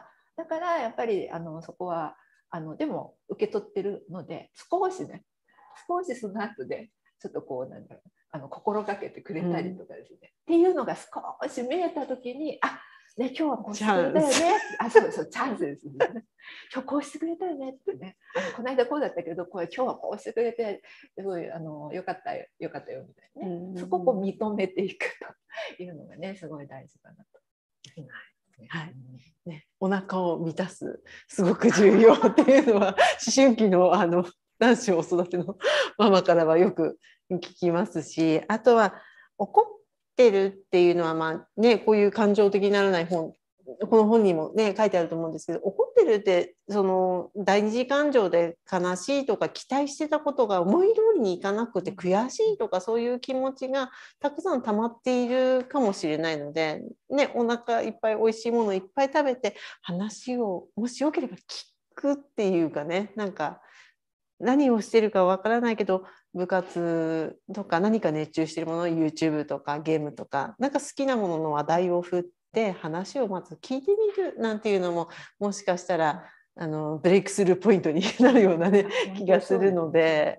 だからやっぱりそこはでも受け取ってるので、少しその後でちょっとこうなんだろう、心がけてくれたりとかですね、っていうのが少し見えた時に、ね、今日はこうしてくれたよね。そうチャンスですね。今日こうしてくれたよねってね。この間こうだったけど、今日はこうしてくれてすごいよかったよみたいなね。そこを認めていくというのがね、すごい大事かなと。
はいね、お腹を満たすすごく重要っていうのは思春期の男子を育てのママからはよく聞きますし、あとは怒ってるっていうのはこういう感情的にならない本、この本にもね書いてあると思うんですけど、怒ってるってその第二次感情で悲しいとか期待してたことが思い通りにいかなくて悔しいとか、そういう気持ちがたくさん溜まっているかもしれないので、ね、お腹いっぱいおいしいものいっぱい食べて話をもしよければ聞くっていうかね、なんか何をしてるかわからないけど部活とか何か熱中してるもの、 YouTube とかゲームとかなんか好きなものの話題を振って話をまず聞いてみるなんていうのももしかしたらブレイクスルーポイントになるようなね気がするので、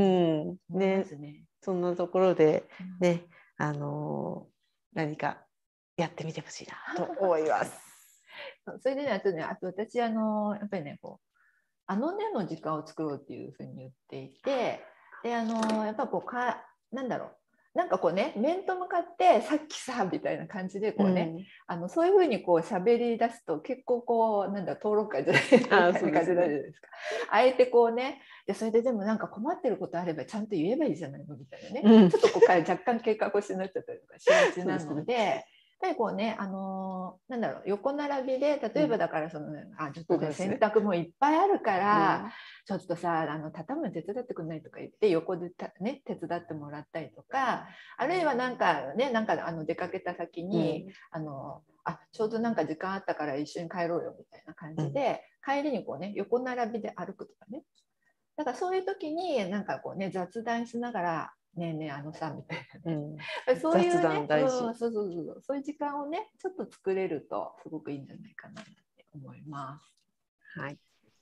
そんなところでね、何かやってみてほしいなと思います。
それでね、あと私やっぱりねこうねの時間を作ろうっていうふうに言っていて、でやっぱこうなんだろう、なんかこうね、面と向かってさっきさみたいな感じでこうね、そういうふうにこう喋り出すと結構こうなんだ討論会じゃないみたいな感じになるじゃないですか。あえてこうね、それででもなんか困ってることあればちゃんと言えばいいじゃないのみたいなね、ちょっとこう若干計画腰になっちゃったりとかしがちなので。やっぱりこうね、なんだろう、横並びで例えばだからその、ちょっとね洗濯もいっぱいあるから、ちょっとさ畳むの手伝ってくんないとか言って横でね手伝ってもらったりとか、あるいはなんかね出かけた先に、ちょうどなんか時間あったから一緒に帰ろうよみたいな感じで、帰りにこうね横並びで歩くとかね、だからそういう時になんかこうね雑談しながらねえねえさみたいなね、そういうね、そういう時間をねちょっと作れるとすごくいいんじゃないかなって思います。
はい。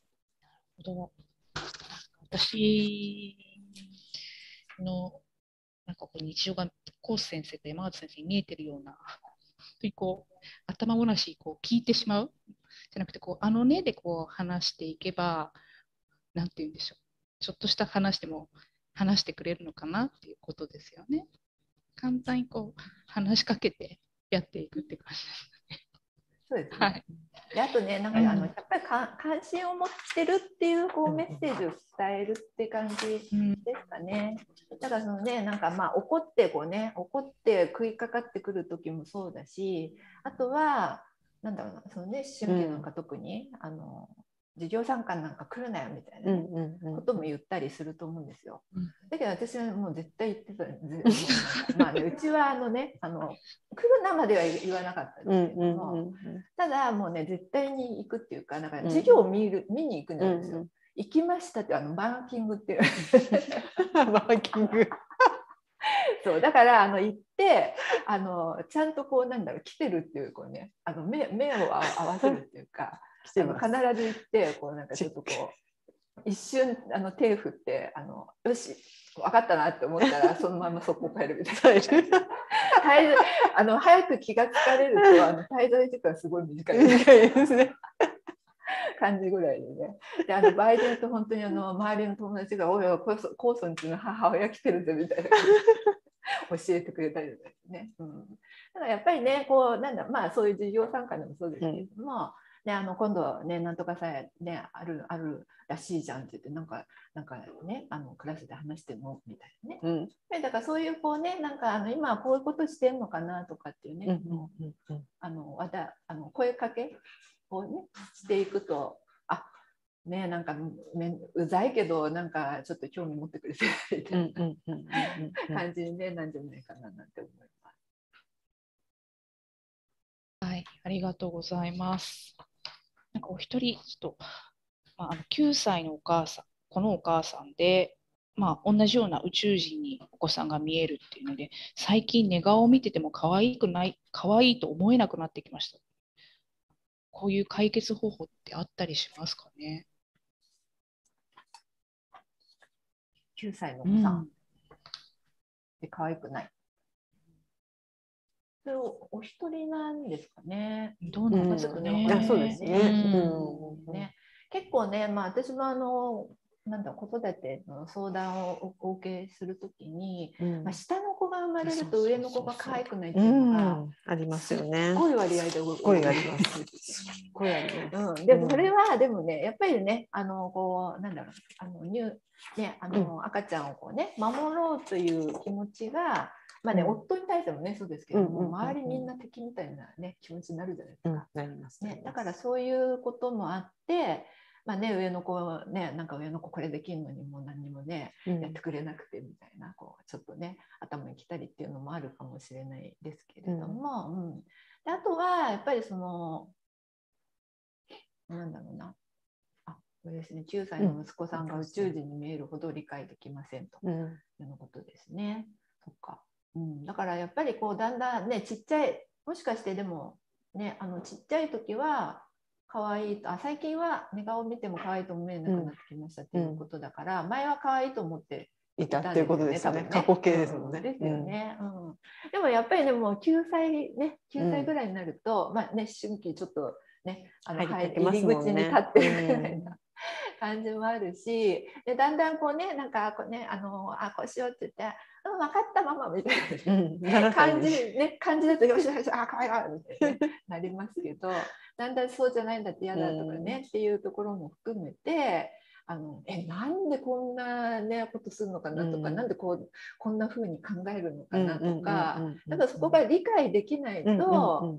私のなんかこう日常がコース先生と山形先生に見えてるようなこう頭ごなしこう聞いてしまうじゃなくて、こうねでこう話していけば、なんて言うんでしょう、ちょっとした話でも話してくれるのかなっていうことですよね。簡単にこう話しかけてやっていくって感じですね。
そうですね。はい、であとね、なんかやっぱり関心を持ってるっていうこうメッセージを伝えるって感じですかね。だからそのね、なんか怒って食いかかってくる時もそうだし、あとはなんだろうな、そのね思春期なんか特に授業参観なんか来るなよみたいな、ねことも言ったりすると思うんですよ。だけど私はもう絶対言ってたうちは来るなまでは言わなかったんですけども、ただもうね絶対に行くっていうか、なんか授業を見に行くんですよ。行きましたってマーキングっていう
マーキング
そうだから行ってちゃんとこうなんだろう来てるっていうこうね目を合わせるっていうか必ず行ってこうなんかちょっとこう一瞬手振ってよし分かったなって思ったらそのままそこ帰るみたいな早く気がつかれると滞在時間すごい短い
ですね。
感じぐらいでね。で場合で言うと本当に周りの友達が「おいおいコウソンちの母親来てるぜ」みたいな教えてくれたりですね。だからやっぱりねまあそういう授業参加でもそうですけれども、ね、今度ねなんとかさえねあるらしいじゃんって言ってなんかねクラスで話してもみたいなね。だからそういうね今はこういうことしてんのかなとかっていうね、声かけをねしていくとねなんかうざいけどなんかちょっと興味持ってくれてるみたいな感じになんじゃないかななんて思います。
はい、ありがとうございます。なんかお一人ちょっと、9歳のお母さん、このお母さんで、同じような宇宙人にお子さんが見えるっていうので、最近寝顔を見てても可愛いと思えなくなってきました。こういう解決方法ってあったりしますかね。
9歳のお子さんで可愛くない。それお一人なんですかね。
どうなんですかね。
そうです
ね。結構ね、私も子育ての相談をお受けするときに、下の子が生まれると上の子が可愛くないっていうのが
ありますよね。
すっごい割合で
声があります。
でもそれはでもねやっぱりね赤ちゃんを守ろうという気持ちが夫に対してもねそうですけども、周りみんな敵みたいな気持ちになるじゃないですか。
なりますね。
だからそういうこともあって、上の子は上の子これできるのにもう何にもやってくれなくてみたいなちょっと頭にきたりっていうのもあるかもしれないですけれども、であとはやっぱりこれですね、9歳の息子さんが宇宙人に見えるほど理解できませんということですね。そっか。だからやっぱりだんだんねちっちゃいもしかしてでもねちっちゃい時は可愛いと最近は寝顔を見ても可愛いと思えなくなってきましたっていうことだから、前は可愛いと思って
いたっていうことですね。過去形ですもんね。
ですよね。でもやっぱりでも9歳ぐらいになると思春期ちょっとね入り口に立ってるみたいな。感じもあるし、でだんだんこううしようって言って分かったママみたいな感じだとよしよし可愛いわみたいなりますけど、だんだんそうじゃないんだって嫌だとかねっていうところも含めてなんでこんなことするのかなとか、なんでこんな風に考えるのかなとか、だからそこが理解できないと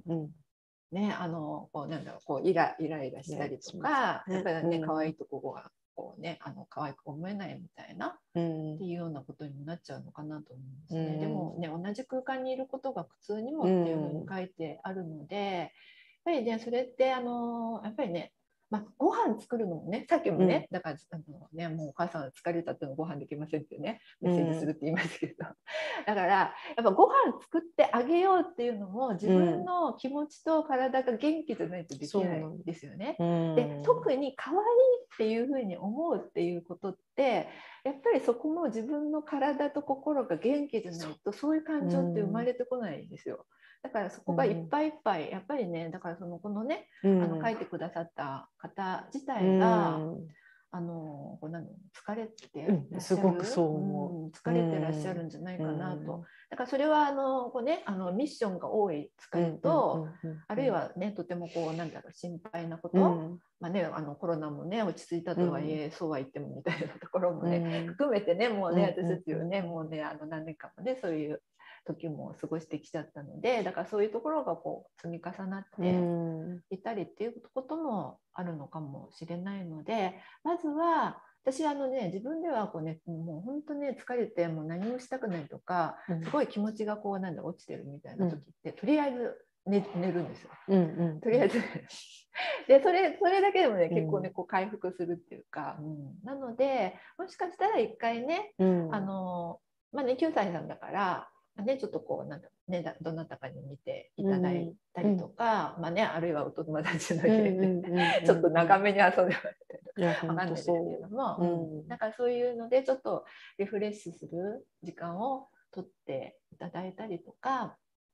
イライラしたりとか、やっぱり可愛いとこが可愛く思えないみたいなっていうようなことにもなっちゃうのかなと思うんですね。でも同じ空間にいることが苦痛にもっていうふうに書いてあるので、やっぱりねそれってやっぱりねご飯作るのもねさっきもね、だからもうお母さんは疲れたってのご飯できませんってねメッセージするって言いますけど、だからやっぱご飯作ってあげようっていうのも自分の気持ちと体が元気じゃないとできないんですよね。で特に可愛いっていうふうに思うっていうことってやっぱりそこも自分の体と心が元気じゃないとそういう感情って生まれてこないんですよ。だからそこがいっぱいいっぱいやっぱりね、だからこのね書いてくださった方自体が疲れてらっしゃる、
すごくそう思
う疲れてらっしゃるんじゃないかなと。だからそれはミッションが多い疲れと、あるいはねとても心配なこと、コロナもね落ち着いたとはいえ、そうは言ってもみたいなところもね、含めてねもうね私たちはねもうね何年間もねそういう時も過ごしてきちゃったので、だからそういうところが積み重なっていたりっていうこともあるのかもしれないので、まずは私自分ではもう本当ね疲れてもう何もしたくないとか、すごい気持ちが落ちてるみたいな時って、とりあえず寝るんですよ。とりあえずでそれだけでもね結構ね回復するっていうか、なのでもしかしたら一回ね9歳なんだからちょっとどなたかに見ていただいたりとか、あるいはお友達の家でちょっと長めに遊んでもらったり分かんないですけれども、だからそういうのでちょっとリフレッシュする時間を取っていただいたりとか、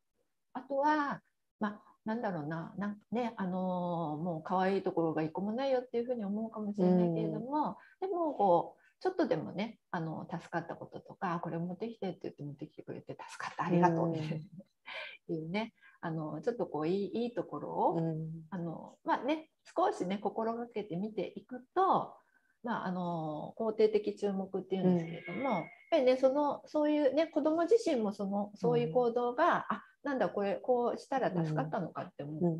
あとは、なんだろうな、もう可愛いところが一個もないよっていうふうに思うかもしれないけれども、でもこうちょっとでもね、助かったこととか、これ持ってきてって言って持ってきてくれて助かった、ありがとうっていうね、ちょっとこういいところを、少しね心がけて見ていくと、肯定的注目っていうんですけれども、やっぱりね、そういうね、子ども自身もそういう行動が、なんだこれこうしたら助かったのかって思って、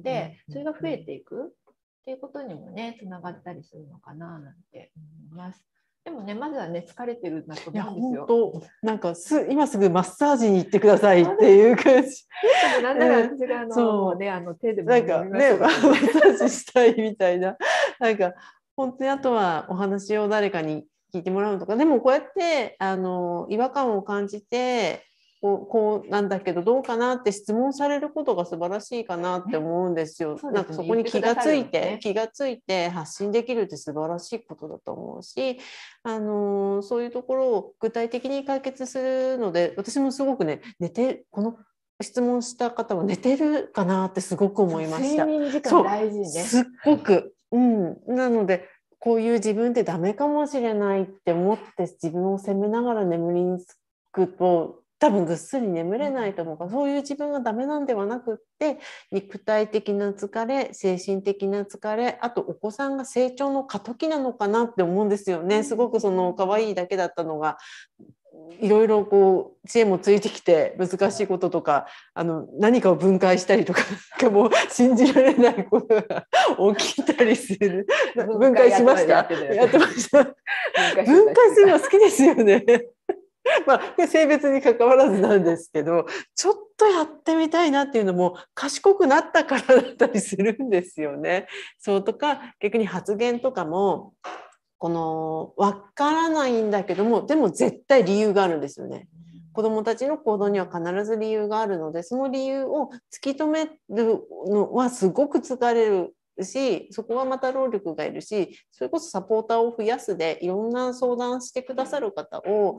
それが増えていくっていうことにもねつながったりするのかななんて思います。でもね、まずはね、疲れてるんだと思うんですよ。
本当なんか今すぐマッサージに行ってくださいっていう感じ。
なんなら私が手でも
なんかね、マッサージしたいみたいな。なんか本当にあとはお話を誰かに聞いてもらうとか、でもこうやって違和感を感じてこうなんだけどどうかなって質問されることが素晴らしいかなって思うんですよ。なんかそこに気がついて発信できるって素晴らしいことだと思うし、そういうところを具体的に解決するので、私もすごくね、この質問した方は寝てるかなってすごく思いました。
睡眠時間大事ね。
すっごく、なのでこういう自分ってダメかもしれないって思って自分を責めながら眠りにつくと多分ぐっすり眠れないと思うから、そういう自分がダメなんではなくって、肉体的な疲れ、精神的な疲れ、あとお子さんが成長の過渡期なのかなって思うんですよね。すごく可愛いだけだったのがいろいろこう知恵もついてきて難しいこととか何かを分解したりとかもう信じられないことが起きたりする。分解しました。やってました。分解するの好きですよね。性別に関わらずなんですけど、ちょっとやってみたいなっていうのも賢くなったからだったりするんですよね。そうとか逆に発言とかも分からないんだけども、でも絶対理由があるんですよね。子どもたちの行動には必ず理由があるので、その理由を突き止めるのはすごく疲れるし、そこはまた労力がいるし、それこそサポーターを増やすでいろんな相談してくださる方を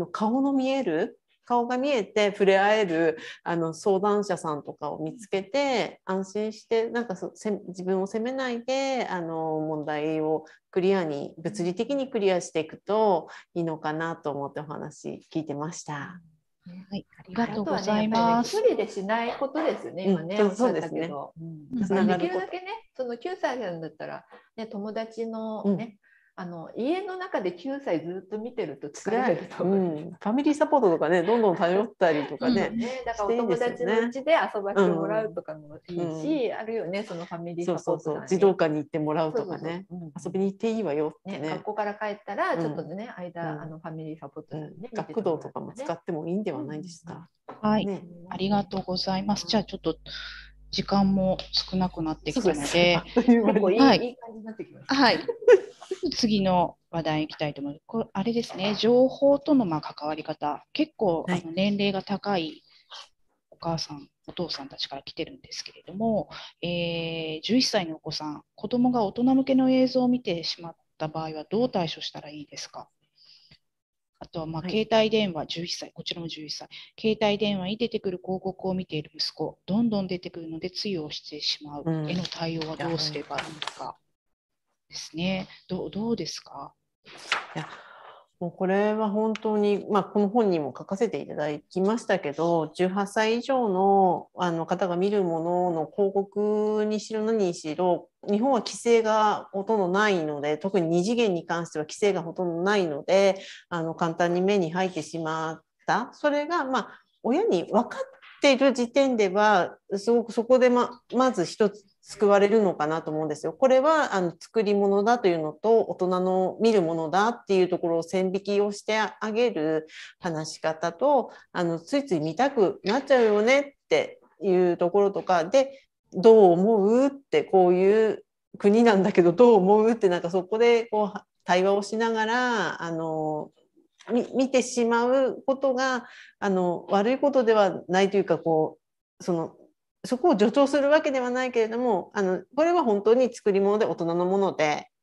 顔が見えて触れ合える相談者さんとかを見つけて安心して自分を責めないで問題を物理的にクリアしていくといいのかなと思ってお話聞いてました。
はい、ありがとうございます。
一人でしないことですよね。今ね、
そうですね。
できるだけね、その9歳なんだったらね、友達のね。家の中で9歳ずっと見てると疲れると思う、
ファミリーサポートとかね、どんどん頼ったりとかね、
だからお友達のうちで遊ばせてもらうとかもいいし、あるよね、そのファミリーサポートさんに
児童館に行ってもらうとかね、遊びに行っていいわよってね。
学校から帰ったらちょっとね、間ファミリーサポートさんね、
学童とかも使ってもいいんではないですか。
はい、ありがとうございます。じゃあちょっと時間も少なくなってきたので、
結構いい感じになってきました。
はい。次の話題に行きたいと思います。これあれですね、情報との関わり方、結構年齢が高いお母さん、お父さんたちから来てるんですけれども、11歳のお子さん、子供が大人向けの映像を見てしまった場合はどう対処したらいいですか？あとは携帯電話、11歳、こちらも11歳、携帯電話に出てくる広告を見ている息子、どんどん出てくるのでついをしてしまうへの対応はどうすればいいのかですね。どうですか？
いやもうこれは本当に、この本にも書かせていただきましたけど、18歳以上の、方が見るものの広告にしろ何にしろ、日本は規制がほとんどないので、特に2次元に関しては規制がほとんどないので、簡単に目に入ってしまった。それが、親に分かっている時点では、すごくそこでまず一つ、救われるのかなと思うんですよ。これは作り物だというのと大人の見るものだっていうところを線引きをしてあげる話し方とついつい見たくなっちゃうよねっていうところとかでどう思うってこういう国なんだけどどう思うってそこで対話をしながら見てしまうことが悪いことではないというかそこを助長するわけではないけれどもこれは本当に作り物で大人のもので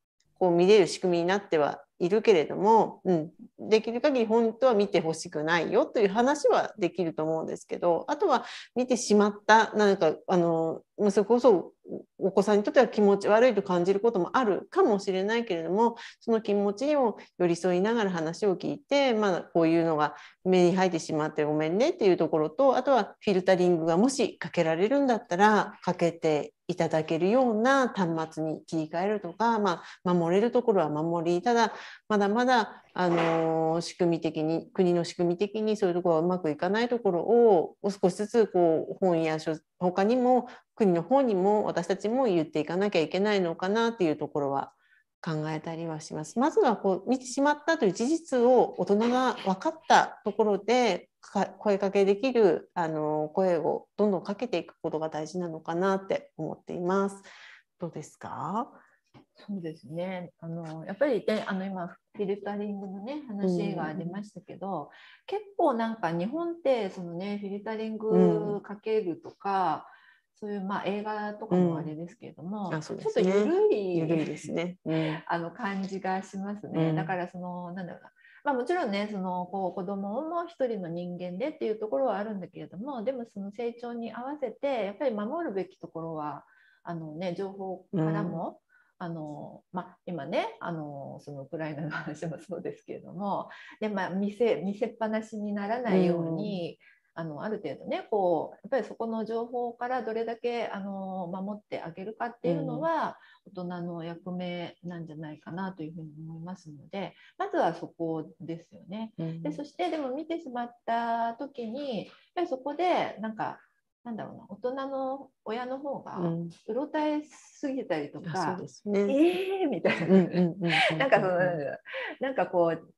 こう見れる仕組みになってはいるけれども、できる限り本当は見てほしくないよという話はできると思うんですけど、あとは見てしまったなんかそれこそお子さんにとっては気持ち悪いと感じることもあるかもしれないけれども、その気持ちにも寄り添いながら話を聞いて、こういうのが目に入ってしまってごめんねっていうところと、あとはフィルタリングがもしかけられるんだったらかけていただけるような端末に切り替えるとか、守れるところは守り、ただまだまだ仕組み的に、国の仕組み的にそういうところがうまくいかないところを少しずつこう本や他にも国の方にも私たちも言っていかなきゃいけないのかなっていうところは考えたりはします。まずはこう見てしまったという事実を大人が分かったところで声かけできる声をどんどんかけていくことが大事なのかなって思っています。どうですか？
そうですね。やっぱりね、今フィルタリングのね話がありましたけど、結構なんか日本ってそのねフィルタリングかけるとか、そういう映画とかもあれですけれども、ちょっと緩い
ですね。
感じがしますね。だからそのなんだろうな。もちろんね、その子供も一人の人間でっていうところはあるんだけれども、でもその成長に合わせてやっぱり守るべきところは情報からも、今ねそのウクライナの話もそうですけれども、で、見せっぱなしにならないように、ある程度ねこうやっぱりそこの情報からどれだけ守ってあげるかっていうのは、大人の役目なんじゃないかなというふうに思いますので、まずはそこですよね。でそしてでも見てしまった時にやっぱりそこでなんだろうな、大人の親の方がうろたえすぎたりとか、みたいな、なんかこう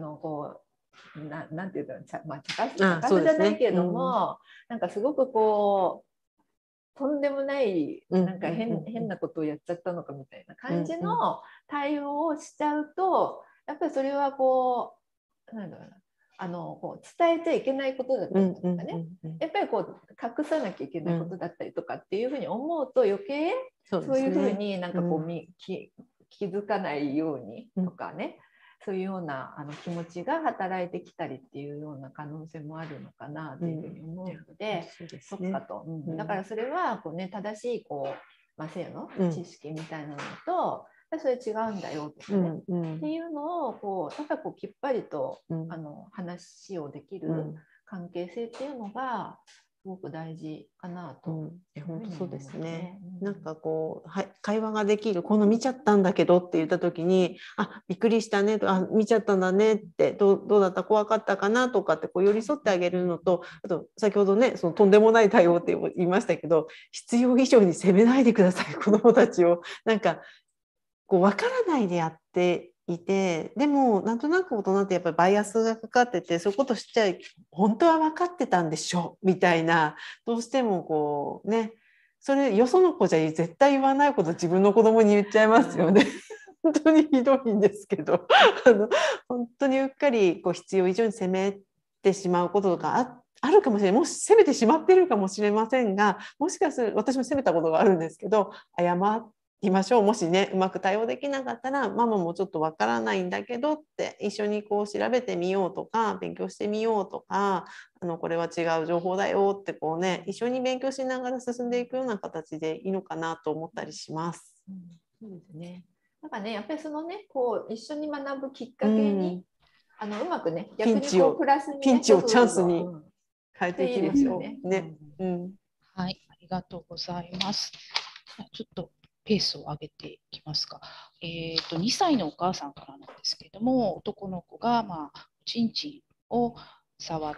なんていうか、茶化すじゃないけれども、なんかすごくこうとんでもないなんか変なことをやっちゃったのかみたいな感じの対応をしちゃうと、やっぱりそれはこうなんだろうな、こう伝えちゃいけないことだったりとかね、やっぱりこう隠さなきゃいけないことだったりとかっていうふうに思うと、余計そういうふうになんかこう気づかないようにとかね、そういうような気持ちが働いてきたりっていうような可能性もあるのかなというふうに思うので、そっかと、だからそれはこう、ね、正しいこう、性の知識みたいなのと、それ違うんだよとかね、っていうのをこうやっぱりこうきっぱりと、話をできる関係性っていうのがすごく大事かなと。
本当そうですね。なんかこう、会話ができる、この見ちゃったんだけどって言った時に、びっくりしたねと、見ちゃったんだねって、どうだった、怖かったかなとかってこう寄り添ってあげるのと、あと先ほどね、そのとんでもない対応って言いましたけど、必要以上に責めないでください、子どもたちを。なんかこう分からないでやっていて、でもなんとなく大人ってやっぱりバイアスがかかってて、そういうことしちゃい本当は分かってたんでしょみたいな、どうしてもこうね、それよその子じゃ絶対言わないこと自分の子供に言っちゃいますよね。本当にひどいんですけど本当にうっかりこう必要以上に責めてしまうことがあるかもしれない。もし責めてしまっているかもしれませんが、もしかすると私も責めたことがあるんですけど、謝いましょう。もしね、うまく対応できなかったら、ママもちょっとわからないんだけどって一緒にこう調べてみようとか、勉強してみようとか、これは違う情報だよってこうね、一緒に勉強しながら進んでいくような形でいいのかなと思ったりします。
そうですね。なんかね、やっぱりそのね、こう一緒に学ぶきっかけに、うまくね、逆にこうプラスに、ね、
ピンチをチャンスに変えていきましょう。
はい、ありがとうございます。ちょっとペースを上げていきますか。2歳のお母さんからなんですけれども、男の子が、おちんちんを触って、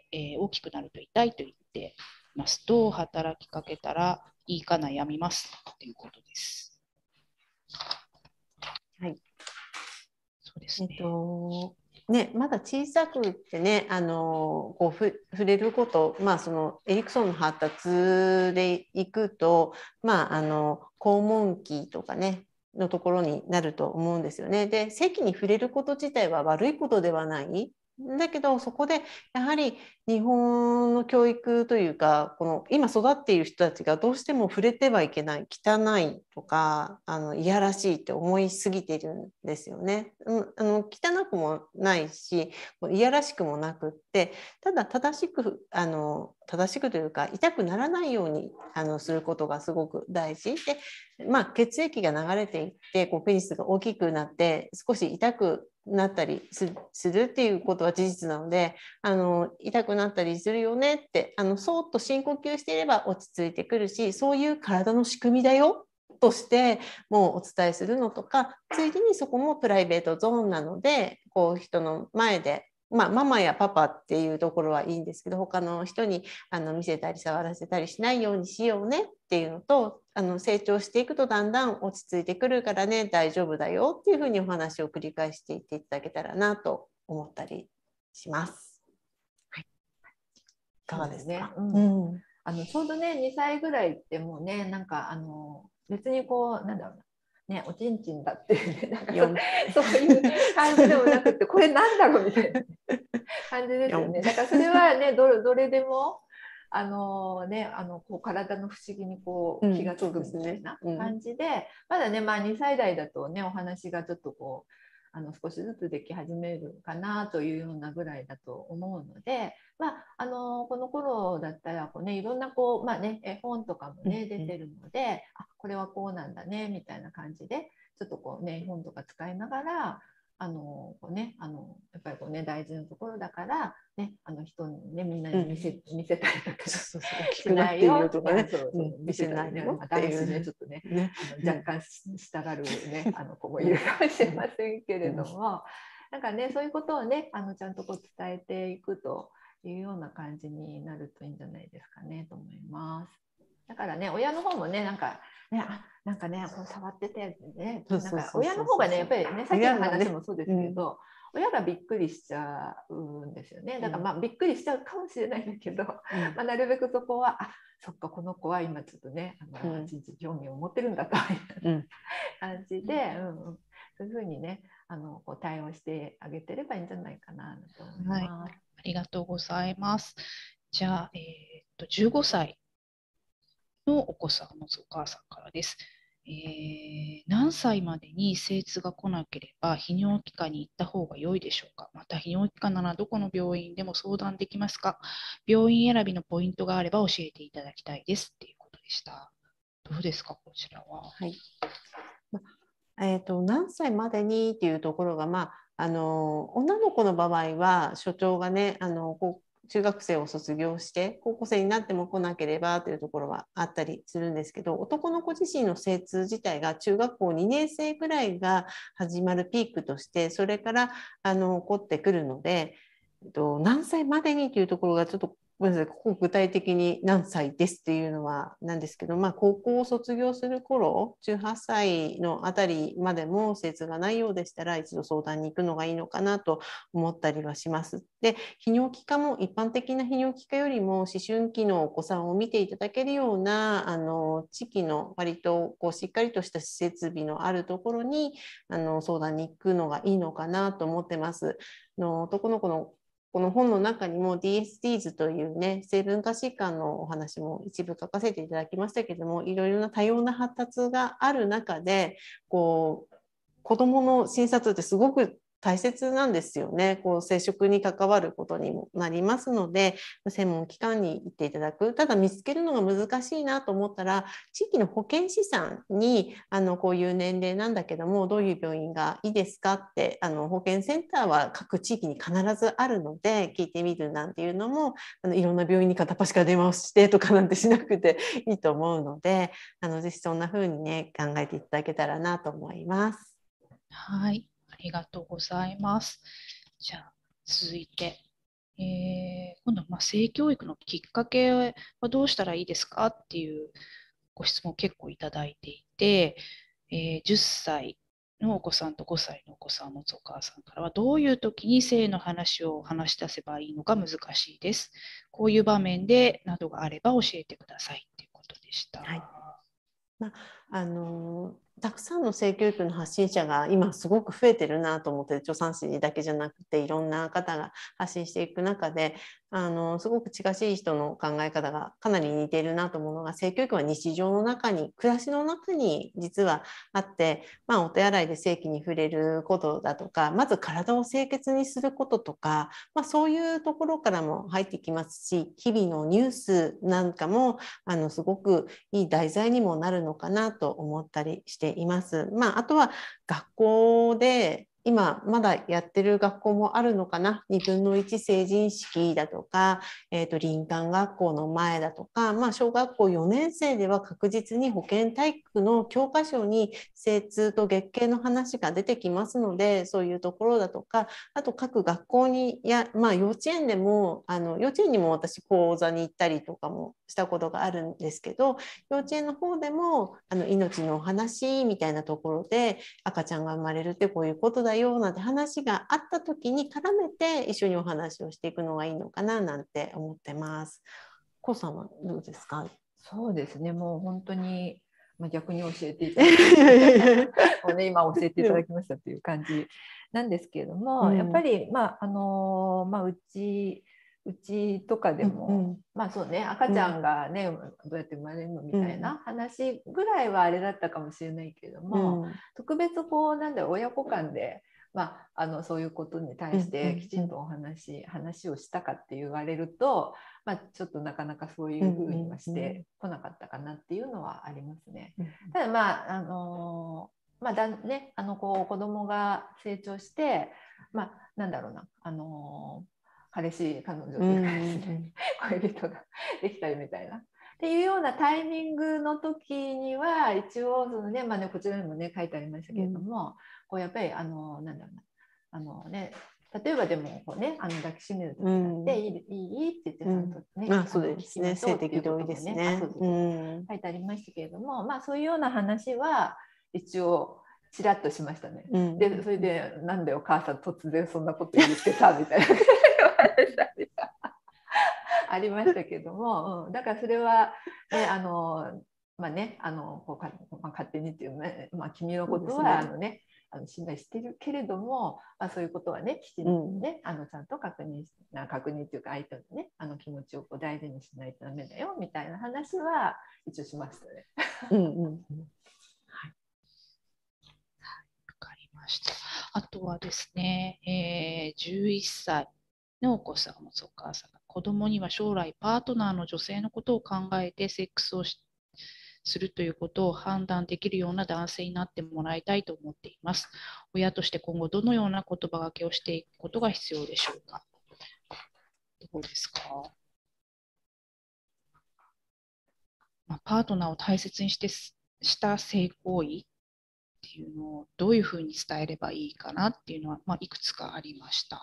大きくなると痛いと言っています。どう働きかけたらいいか悩みますということです。
はい。
そうです
ね。まだ小さくってね、こう触れること、そのエリクソンの発達でいくと、肛門期とかねのところになると思うんですよね。で、性器に触れること自体は悪いことではない。 だけどそこでやはり日本の教育というか、この今育っている人たちがどうしても触れてはいけない、汚いとかいやらしいって思いすぎているんですよね。汚くもないしいやらしくもなくって、ただ正しくというか痛くならないようにすることがすごく大事で、血液が流れていってペニスが大きくなって少し痛くなったりするっていうことは事実なので、痛くなったりするよねってそーっと深呼吸していれば落ち着いてくるし、そういう体の仕組みだよとしてもうお伝えするのとか、ついでにそこもプライベートゾーンなので人の前でママやパパっていうところはいいんですけど、他の人に見せたり触らせたりしないようにしようねっていうのと、成長していくとだんだん落ち着いてくるからね、大丈夫だよっていうふうにお話を繰り返していっていただけたらなと思ったりします。はい、いかがですか？
ね、ちょうどね2歳ぐらいってもうね、なんか別になんだろうな。ね、おちんちんだっていうね、なんかそういう感じでもなくて、これなんだろうみたいな感じですよね。だからそれはね、どれでも体の不思議に気がつくみたいな感じで、まだね、2歳代だとね、お話がちょっと少しずつでき始めるかなというようなぐらいだと思うので、この頃だったらいろんな絵本とかもね出てるので、これはこうなんだねみたいな感じでちょっと絵本とか使いながらやっぱり大事なところだからね、人にねみんなに見せたりとかしないよとか、見せないよっていう、男子ねちょっとね若干したがるね子もいるかもしれませんけれども、なんかねそういうことをねちゃんと伝えていくというような感じになるといいんじゃないですかねと思います。だからね、親の方もね、なんかね、触っててね、なんか親の方がね、やっぱりね、さっきの話もそうですけど、親がびっくりしちゃうんですよね。だからびっくりしちゃうかもしれないんだけど、なるべくそこは、そっか、この子は今ちょっとね、興味を持ってるんだという感じで、そういうふうにね、対応してあげてればいいんじゃないかなと思います。
ありがとうございます。じゃあ、15歳のお子さんのお母さんからです。何歳までに精通が来なければ泌尿器科に行った方が良いでしょうか？また泌尿器科ならどこの病院でも相談できますか？病院選びのポイントがあれば教えていただきたいですっていうことでした。どうですか、こちらは。
はい。何歳までにっていうところが、女の子の場合は所長がね中学生を卒業して高校生になっても来なければというところはあったりするんですけど、男の子自身の精通自体が中学校2年生ぐらいが始まるピークとして、それから起こってくるので、何歳までにというところがちょっとごめんなさい、ここ具体的に何歳ですっていうのはなんですけど、高校を卒業する頃18歳のあたりまでも精通がないようでしたら一度相談に行くのがいいのかなと思ったりはします。で、泌尿器科も一般的な泌尿器科よりも思春期のお子さんを見ていただけるような地域の割としっかりとした施設備のあるところに相談に行くのがいいのかなと思ってます。男の子のこの本の中にも DSDs というね、性分化疾患のお話も一部書かせていただきましたけども、いろいろな多様な発達がある中で、子どもの診察ってすごく大切なんですよね。生殖に関わることにもなりますので、専門機関に行っていただく。ただ見つけるのが難しいなと思ったら、地域の保健師さんにこういう年齢なんだけどもどういう病院がいいですかって保健センターは各地域に必ずあるので聞いてみるなんていうのもいろんな病院に片っ端から電話をしてとかなんてしなくていいと思うので、ぜひそんな風にね考えていただけたらなと思います。
はい、ありがとうございます。じゃあ続いて、今度は性教育のきっかけはどうしたらいいですかっていうご質問結構いただいていて、10歳のお子さんと5歳のお子さんを持つお母さんからは、どういう時に性の話を話し出せばいいのか難しいです。こういう場面でなどがあれば教えてくださいということでした。
はい。 たくさんの性教育の発信者が今すごく増えてるなと思って、助産師だけじゃなくていろんな方が発信していく中で、すごく近しい人の考え方がかなり似ているなと思うのが、性教育は日常の中に、暮らしの中に実はあって、お手洗いで性器に触れることだとか、まず体を清潔にすることとか、そういうところからも入ってきますし、日々のニュースなんかもすごくいい題材にもなるのかなと思ったりしています。あとは学校で今まだやってる学校もあるのかな。2分の1成人式だとか、林間学校の前だとか、小学校4年生では確実に保健体育の教科書に精通と月経の話が出てきますので、そういうところだとか、あと各学校に幼稚園でも幼稚園にも私講座に行ったりとかもしたことがあるんですけど、幼稚園の方でも命のお話みたいなところで、赤ちゃんが生まれるってこういうことだよなんて話があった時に絡めて一緒にお話をしていくのがいいのかななんて思ってます。こうさんはどうですか？
そうですね、もう本当に、逆に教えていただきましたもう、ね、今教えていただきましたという感じなんですけれども、やっぱり、うちとかでも、そうね、赤ちゃんがね、どうやって生まれるのみたいな話ぐらいはあれだったかもしれないけれども、特別こうなんだろう、親子間で、そういうことに対してきちんと話をしたかって言われると、ちょっとなかなかそういうふうにはしてこなかったかなっていうのはありますね。ただ子供が成長して、なんだろうな、彼氏彼女というかですね、恋人ができたりみたいなっていうようなタイミングの時には一応そのね、こちらにもね書いてありましたけれども、こうやっぱりなんだろうな、例えばでもこうね、抱きしめる時だっていいって言ってちゃんとね、
そうですね、性的同意ですね。
書いてありましたけれども、そういうような話は一応ちらっとしましたね。でそれでなんでお母さん突然そんなこと言ってさみたいなありましたけども、だからそれはね、勝手にっていうね、君のことは信頼してるけれども、そういうことはねきちんとね、ちゃんと確認っていうか、相手のね気持ちをこう大事にしないとダメだよみたいな話は一応しましたね。
はい、わかりました。あとはですね、11歳のお子さんを持つお母さんが、子供には将来パートナーの女性のことを考えてセックスをするということを判断できるような男性になってもらいたいと思っています。親として今後どのような言葉がけをしていくことが必要でしょうか。どうですか？パートナーを大切にした性行為っていうのをどういうふうに伝えればいいかなっていうのは、いくつかありました。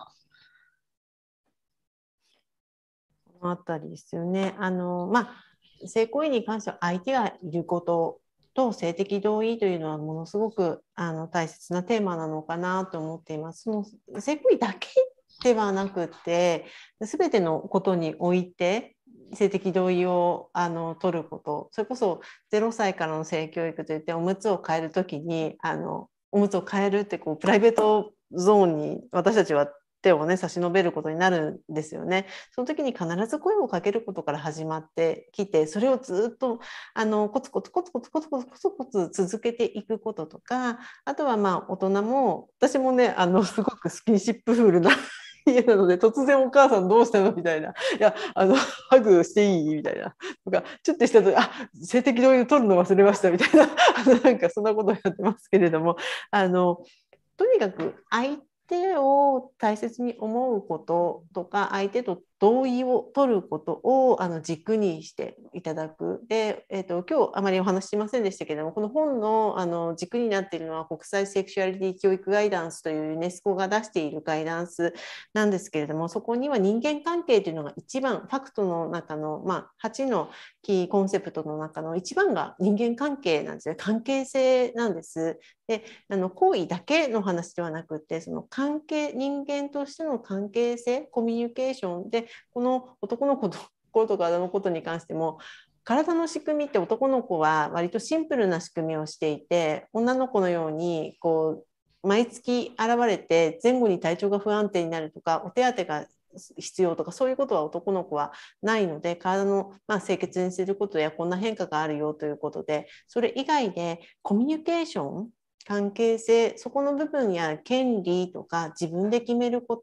このあたりですよね。性行為に関しては相手がいることと性的同意というのはものすごく大切なテーマなのかなと思っています。その性行為だけではなくて、全てのことにおいて性的同意を取ること、それこそ0歳からの性教育といっておむつを変えるときにおむつを変えるってこうプライベートゾーンに私たちは手をね差し伸べることになるんですよね。その時に必ず声をかけることから始まってきて、それをずっとコツコツコツコツコツコツコツコツ続けていくこととか、あとは大人も、私もねすごくスキンシップフールな家なので、突然お母さんどうしたのみたいな、いやハグしていいみたいなとか、ちょっとしたと性的同意を取るの忘れましたみたいななんかそんなことをやってますけれども、とにかく相手を大切に思うこととか、相手と同意を取ることを軸にしていただく。で、今日あまりお話ししませんでしたけれども、この本の軸になっているのは国際セクシュアリティ教育ガイダンスというユネスコが出しているガイダンスなんですけれども、そこには人間関係というのが一番、ファクトの中の、8のキーコンセプトの中の一番が人間関係なんですね。関係性なんです。で、行為だけの話ではなくて、その関係、人間としての関係性、コミュニケーションで、この男の子とかのことに関しても、 体の仕組みって男の子は割とシンプルな仕組みをしていて、女の子のようにこう毎月現れて前後に体調が不安定になるとか、お手当が必要とか、そういうことは男の子はないので、体の清潔にすることやこんな変化があるよということで、それ以外でコミュニケーション、関係性、そこの部分や権利とか自分で決めること、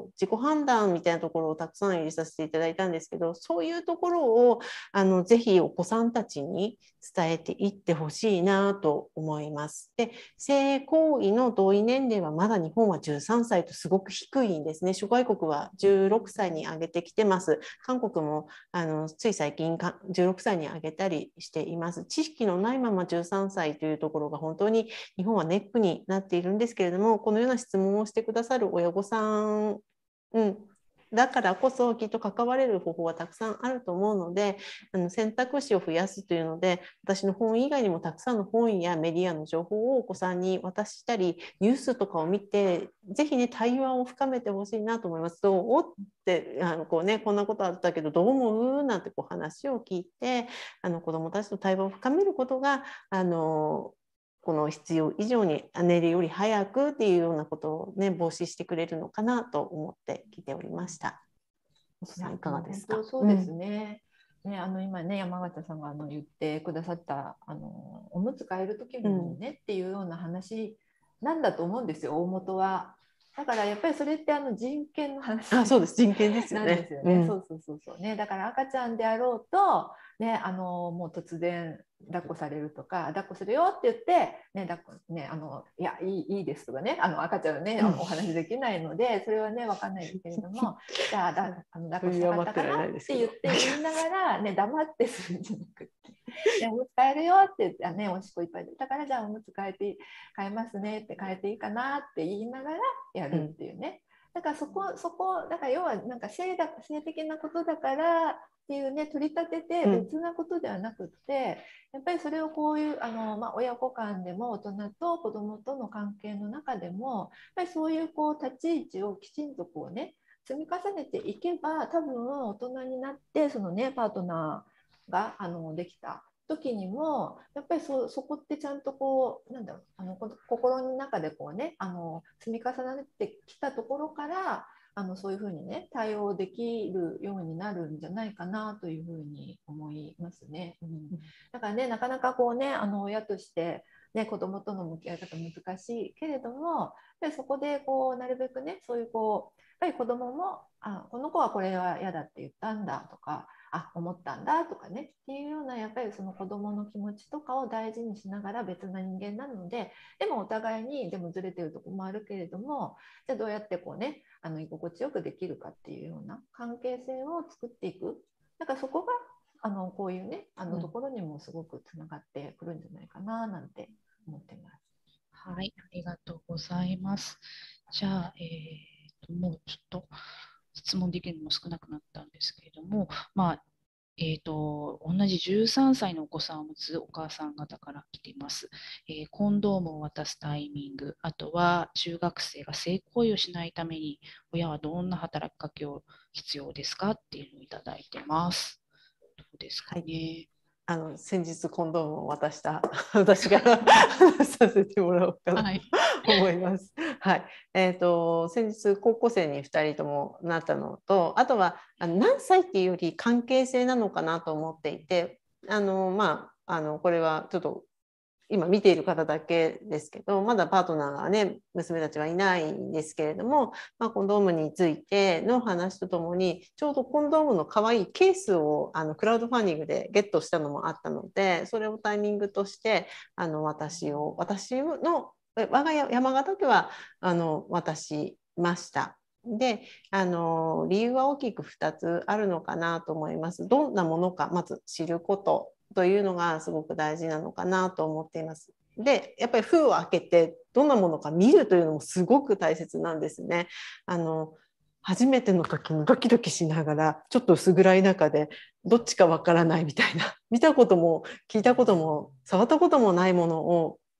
自己判断みたいなところをたくさん入れさせていただいたんですけど、そういうところをぜひお子さんたちに伝えていってほしいなと思います。で、性行為の同意年齢はまだ日本は13歳とすごく低いんですね。諸外国は16歳に上げてきてます。韓国もつい最近16歳に上げたりしています。知識のないまま13歳というところが本当に日本はネックになっているんですけれども、このような質問をしてくださる親御さん、だからこそきっと関われる方法はたくさんあると思うので、選択肢を増やすというので、私の本以外にもたくさんの本やメディアの情報をお子さんに渡したり、ニュースとかを見て、ぜひね、対話を深めてほしいなと思います。どうってこんなことあったけどどう思うなんて話を聞いて、子どもたちと対話を深めることがこの必要以上に寝るより早くっていうようなことをね、防止してくれるのかなと思って聞いておりました。さんいかがですか？
そうですね。今ね、山形さんが言ってくださったおむつ替える時もね、っていうような話なんだと思うんですよ、大元は。だからやっぱりそれって人権の話
そうです、人権ですよね。
なんですよね。そうね。だから赤ちゃんであろうとね、もう突然抱っこされるとか、抱っこするよって言ってね、いやいいですとかね、赤ちゃんはね、お話できないので、それはね分かんないですけれども、じゃあ抱っこしたかったかなって言いながらね、黙ってするんじゃなくて、おむつ替えるよって言ってね、おしっこいっぱい出たからじゃあおむつ替えますねって、変えていいかなって言いながらやるっていうね。だからそこだから要はなんか性的なことだからっていうね、取り立てて別なことではなくって、やっぱりそれをこういう親子間でも大人と子どもとの関係の中でも、やっぱりそういう立ち位置をきちんとね積み重ねていけば、多分大人になってそのねパートナーができた時にもやっぱりそこってちゃんとなんだろう、心の中でね積み重ねてきたところからそういうふうにね対応できるようになるんじゃないかなというふうに思いますね。だからね、なかなかね親としてね、子どもとの向き合い方難しいけれども、やっぱりそこでなるべくね、そういうやっぱり子どももこの子はこれは嫌だって言ったんだとか、思ったんだとかねっていうような、やっぱりその子どもの気持ちとかを大事にしながら、別な人間なので、でもお互いにでもずれてるところもあるけれども、じゃあどうやってね居心地よくできるかっていうような関係性を作っていく。だからそこがこういうねところにもすごくつながってくるんじゃないかななんて思ってます。
はい、ありがとうございます。じゃあ、もうちょっと質問できるのも少なくなったんですけれども、同じ13歳のお子さんを持つお母さん方から来ています。コンドームを渡すタイミング、あとは中学生が性行為をしないために親はどんな働きかけを必要ですかっていうのをいただいてます。どうですかね。
先日コンドームを渡した私がさせてもらおうかなと思います。はい。先日高校生に2人ともなったのと、あとは何歳っていうより関係性なのかなと思っていて、これはちょっと今見ている方だけですけど、まだパートナーがね、娘たちはいないんですけれども、コンドームについての話とともに、ちょうどコンドームの可愛いケースをクラウドファンディングでゲットしたのもあったので、それをタイミングとして私の我が家山形家は渡しました。で、理由は大きく2つあるのかなと思います。どんなものかまず知ることというのがすごく大事なのかなと思っています。で、やっぱり封を開けてどんなものか見るというのもすごく大切なんですね。初めての時にドキドキしながら、ちょっと薄暗い中でどっちかわからないみたいな、見たことも聞いたことも触ったこともないものを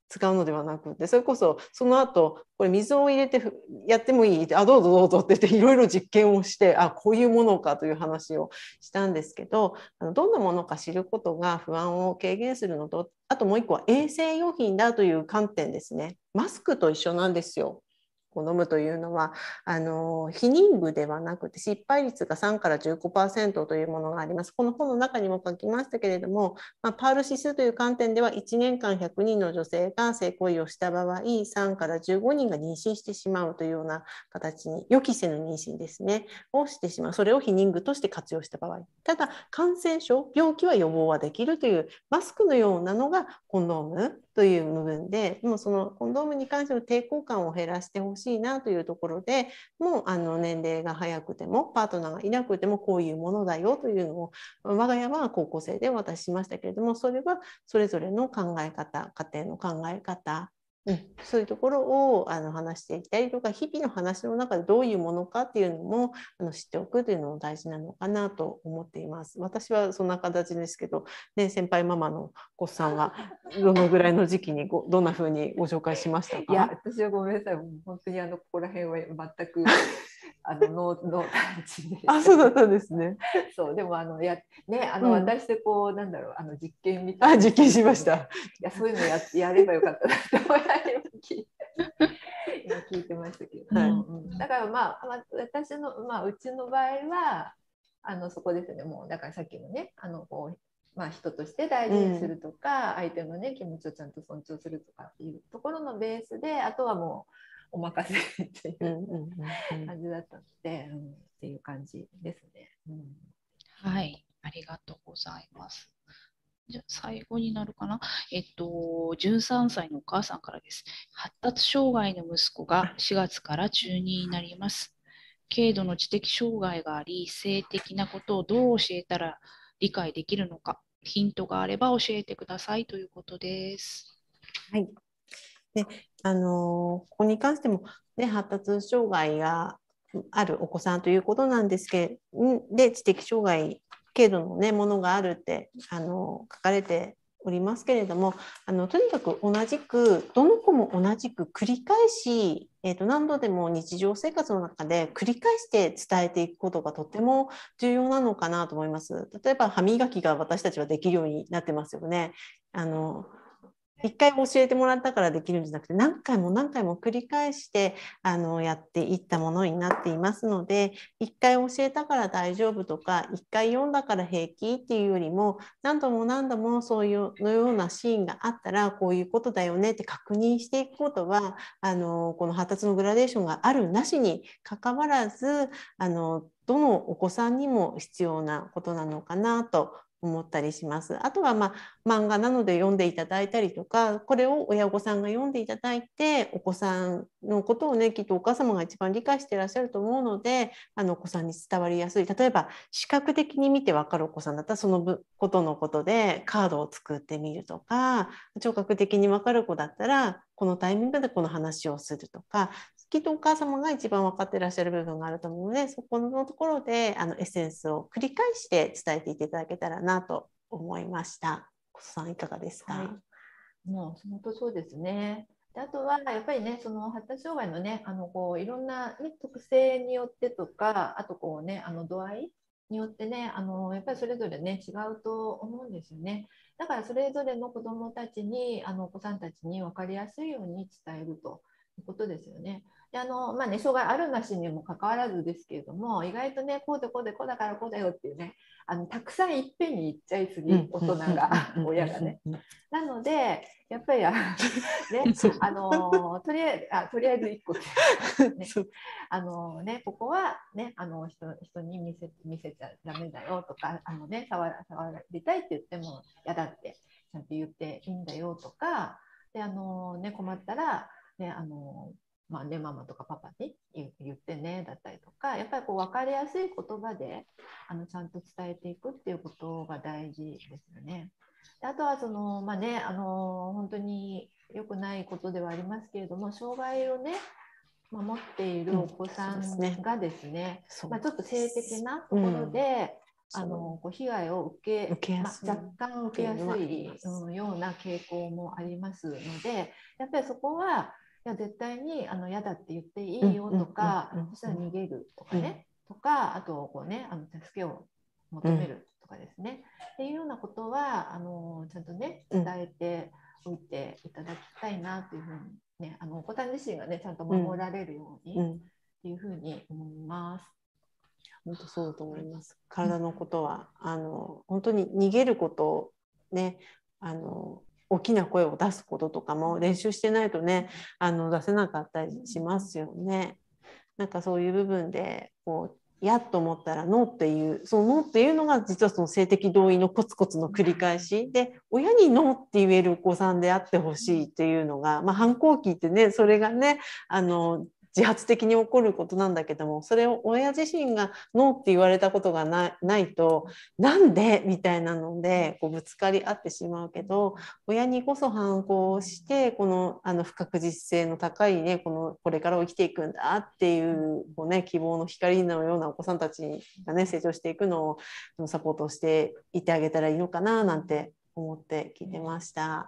使うのではなくて、それこそその後これ水を入れてやってもいいって、どうぞどうぞって言っていろいろ実験をして、こういうものかという話をしたんですけど、どんなものか知ることが不安を軽減するのと、あともう一個は衛生用品だという観点ですね。マスクと一緒なんですよ。飲むというのは避妊具ではなくて、失敗率が3から15% というものがあります。この本の中にも書きましたけれども、パール指数という観点では1年間100人の女性が性行為をした場合、3から15人が妊娠してしまうというような形に、予期せぬ妊娠ですねをしてしまう。それを避妊具として活用した場合、ただ感染症、病気は予防はできるというマスクのようなのがコンドームという部分で、もうそのコンドームに関しての抵抗感を減らしてほしいなというところで、もう年齢が早くてもパートナーがいなくてもこういうものだよというのを、我が家は高校生でお渡ししましたけれども、それはそれぞれの考え方、家庭の考え方、そういうところを話していきたりとか、日々の話の中でどういうものかっていうのも知っておくというのも大事なのかなと思っています。私はそんな形ですけど、ね、先輩ママのコスさんはどのぐらいの時期にどんなふうにご紹介しましたか？
いや、私はごめんなさい、本当にここら辺は全くノータッチで。
そうだったんですね。
そうでも私でなんだろう、実験みたいな、
実験しました。
いや、そういうのやればよかったなって思いながら今聞いてましたけど、だから私のうちの場合はそこですね。もうだからさっきのね人として大事にするとか、相手のね気持ちをちゃんと尊重するとかっていうところのベースで、あとはもうお任せっていう感じだったので、っていう感じですね。
はい、ありがとうございます。じゃあ最後になるかな。13歳のお母さんからです。発達障害の息子が4月から中2になります。軽度の知的障害があり、性的なことをどう教えたら理解できるのか、ヒントがあれば教えてくださいということです。
はい。で、ここに関しても、ね、発達障害があるお子さんということなんですけど、で、知的障害、軽度の、ね、ものがあるって書かれておりますけれども、とにかく同じく、どの子も同じく繰り返し、何度でも日常生活の中で繰り返して伝えていくことがとても重要なのかなと思います。例えば歯磨きが私たちはできるようになってますよね。一回教えてもらったからできるんじゃなくて、何回も何回も繰り返してやっていったものになっていますので、一回教えたから大丈夫とか、一回読んだから平気っていうよりも、何度も何度もそういうのようなシーンがあったらこういうことだよねって確認していくことは、この発達のグラデーションがあるなしにかかわらず、どのお子さんにも必要なことなのかなと思ったりします。あとは漫画なので読んでいただいたりとか、これを親御さんが読んでいただいて、お子さんのことをね、きっとお母様が一番理解していらっしゃると思うので、お子さんに伝わりやすい。例えば視覚的に見て分かるお子さんだったら、そのことでカードを作ってみるとか、聴覚的に分かる子だったらこのタイミングでこの話をするとか、きっとお母様が一番分かっていらっしゃる部分があると思うので、そこのところでエッセンスを繰り返して伝えていっていただけたらなと思いました。小曽さんいかがですか？
はい、もう本当そうですね。であとはやっぱりね、その発達障害のね、いろんな、ね、特性によってとか、あと度合いによってね、やっぱりそれぞれね違うと思うんですよね。だからそれぞれの子どもたちにお子さんたちに分かりやすいように伝えるということですよね。で障害あるなしにもかかわらずですけれども、意外とね、こうでこうでこうだからこうだよっていうね、たくさんいっぺんに言っちゃいすぎ、大人が、親がね。なのでやっぱりね、とりあえず1個ね、ここはね、人に見せちゃダメだよとか、触りたいって言っても嫌だってちゃんと言っていいんだよとかで、困ったらね、ママとかパパに言ってねだったりとか、やっぱり分かりやすい言葉でちゃんと伝えていくっていうことが大事ですよね。であとは本当に良くないことではありますけれども、障害をね持っているお子さんがですね、ちょっと性的なところでこう被害を
受けやすい、
若干受けやすい、ような傾向もありますので、やっぱりそこはいや絶対に嫌だって言っていいよとか、そしたら逃げるとかね、とか、あとこうね助けを求めるとかですね、っていうようなことはちゃんとね伝えておいていただきたいなというふうにね、お子さん自身がねちゃんと守られるようにっていうふうに思います。
本当そうだと思います。体のことは本当に逃げることね、大きな声を出すこととかも練習してないとね出せなかったりしますよね。なんかそういう部分でこうやっと思ったらノーっていうそのノーっていうのが実はその性的同意のコツコツの繰り返しで、親にノーって言えるお子さんであってほしいっていうのが、反抗期ってねそれがね自発的に起こることなんだけども、それを親自身がノーって言われたことがないとなんでみたいなのでこうぶつかり合ってしまうけど、親にこそ反抗してこの不確実性の高いねこれから生きていくんだっていう希望の光のようなお子さんたちがね成長していくのをサポートしていってあげたらいいのかななんて思って聞いてました。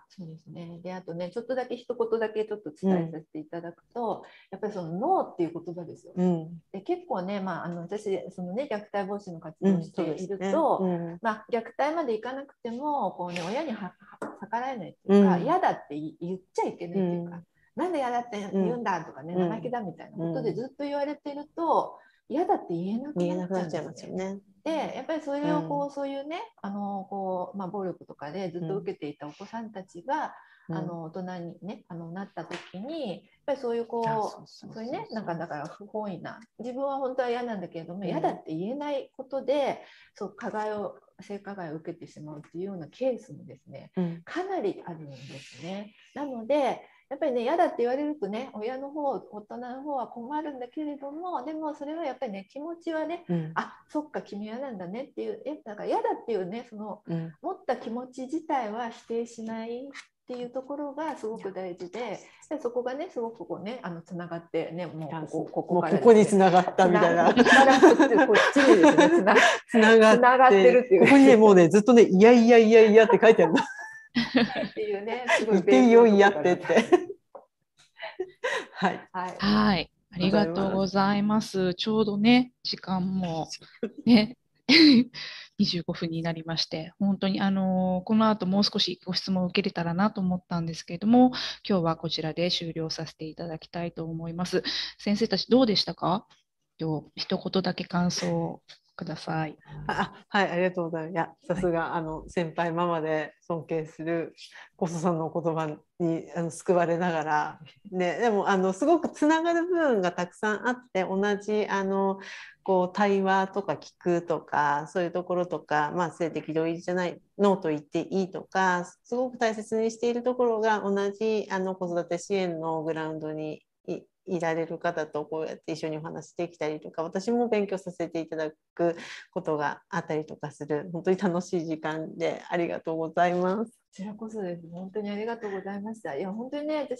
そうですね。で、あとね、ちょっとだけ一言だけちょっと伝えさせていただくと、やっぱりそのノーっていう言葉ですよ。で、結構ね、私そのね虐待防止の活動をしていると、虐待までいかなくてもこうね親に逆らえないっていうか、嫌だって言っちゃいけないっていうか、なんで嫌だって言うんだとかね、生意気だみたいなことでずっと言われてると、嫌だって言えなくなっちゃうんですよね。でやっぱりそれをこう、そういうね暴力とかでずっと受けていたお子さんたちが、大人に、ね、なった時にやっぱりそういうそういうねだから不本意な、自分は本当は嫌なんだけれども、嫌だって言えないことで性加害を受けてしまうっていうようなケースもですね、かなりあるんですね。なのでやっぱりね嫌だって言われるとね大人の方は困るんだけれども、でもそれはやっぱりね気持ちはね、そっか君嫌なんだねっていうだから嫌だっていうね持った気持ち自体は否定しないっていうところがすごく大事で、そこがねすごくこうねつながってねもうここから、
ここにつながったみたいな。
こっちにですねつながってるっていう。
ここにねもうねずっとねいやいやいやいやって書いてあるの。
っていうねすごい
いてよいやってって。
はい。はい。ありがとうございます。ちょうどね時間もね。25分になりまして、本当にこの後もう少しご質問を受けれたらなと思ったんですけれども、今日はこちらで終了させていただきたいと思います。先生たちどうでしたか？一言だけ感想をください。
はい、ありがとうございます。いや、さすが、先輩ママで尊敬するコソさんのお言葉に救われながら、ね、でもすごくつながる部分がたくさんあって、同じこう対話とか聞くとかそういうところとか、性的同意じゃないノーと言っていいとかすごく大切にしているところが同じ子育て支援のグラウンドにいられる方とこうやって一緒にお話してきたりとか、私も勉強させていただくことがあったりとかする本当に楽しい時間でありがとうございます。こ
ちらこそです。本当にありがとうございました。いや本当にね私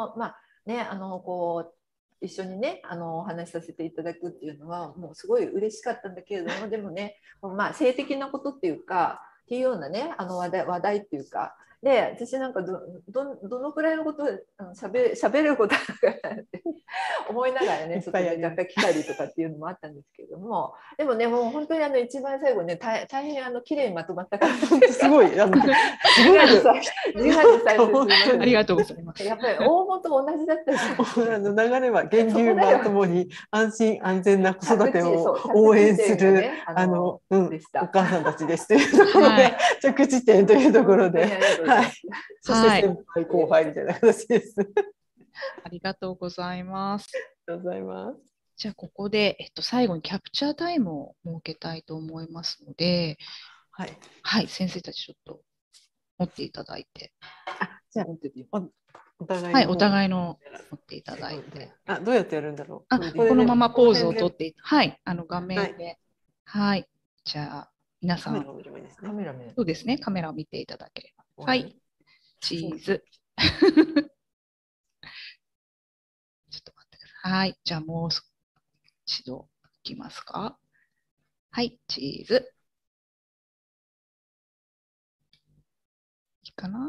こう一緒にねお話しさせていただくっていうのはもうすごい嬉しかったんだけれども、でもね性的なことっていうかっていうようなね話題っていうかで、私なんかどのくらいのことでしゃべることあるかなって思いながらねちょっとね若干来たりとかっていうのもあったんですけれども、でもねもう本当に一番最後ね大変綺麗にまとまった感じ
ですごい自画自
賛
ありがとうございます。
やっぱり大元同じだったじゃん。
流れは源流はともに安心安全な子育てを応援するお母さんたちですというところで着地点というところで、はい、そして先輩後輩みたいな形です。
ありがとうございます。
ありがとうございます。
じゃあここで、最後にキャプチャータイムを設けたいと思いますので、はい、はい、先生たちちょっと持っていただいて。
じゃあお
互いの持っていただいて。
どうやってやるんだろう。
このままポーズをとって、はい、画面で。はい、じゃあ皆さん、そうですね、カメラを見ていただければ。はい、チーズ。ちょっと待ってください。はい、じゃあもう一度いきますか。はい、チーズ。 かな。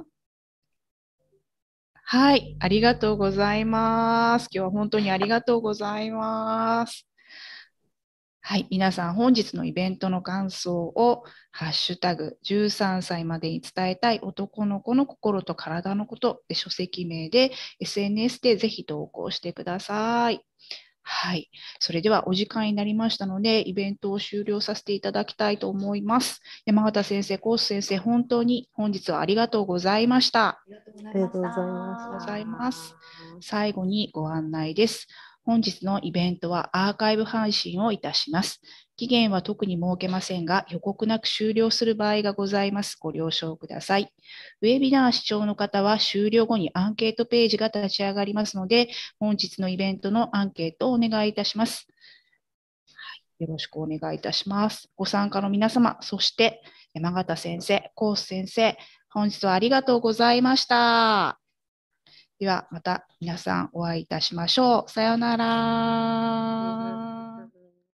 はい、ありがとうございます。今日は本当にありがとうございます。はい、皆さん本日のイベントの感想をハッシュタグ13歳までに伝えたい男の子の心と体のことで書籍名で SNS でぜひ投稿してください。はい、それではお時間になりましたのでイベントを終了させていただきたいと思います。山形先生、コース先生、本当に本日はありがとうございました。
ありがとうございました。
ありがとうございました。
ございます。最後にご案内です。本日のイベントはアーカイブ配信をいたします。期限は特に設けませんが、予告なく終了する場合がございます。ご了承ください。ウェビナー視聴の方は終了後にアンケートページが立ち上がりますので、本日のイベントのアンケートをお願いいたします。よろしくお願いいたします。ご参加の皆様、そして山形先生、コース先生、本日はありがとうございました。ではまた皆さんお会いいたしましょう。さようなら。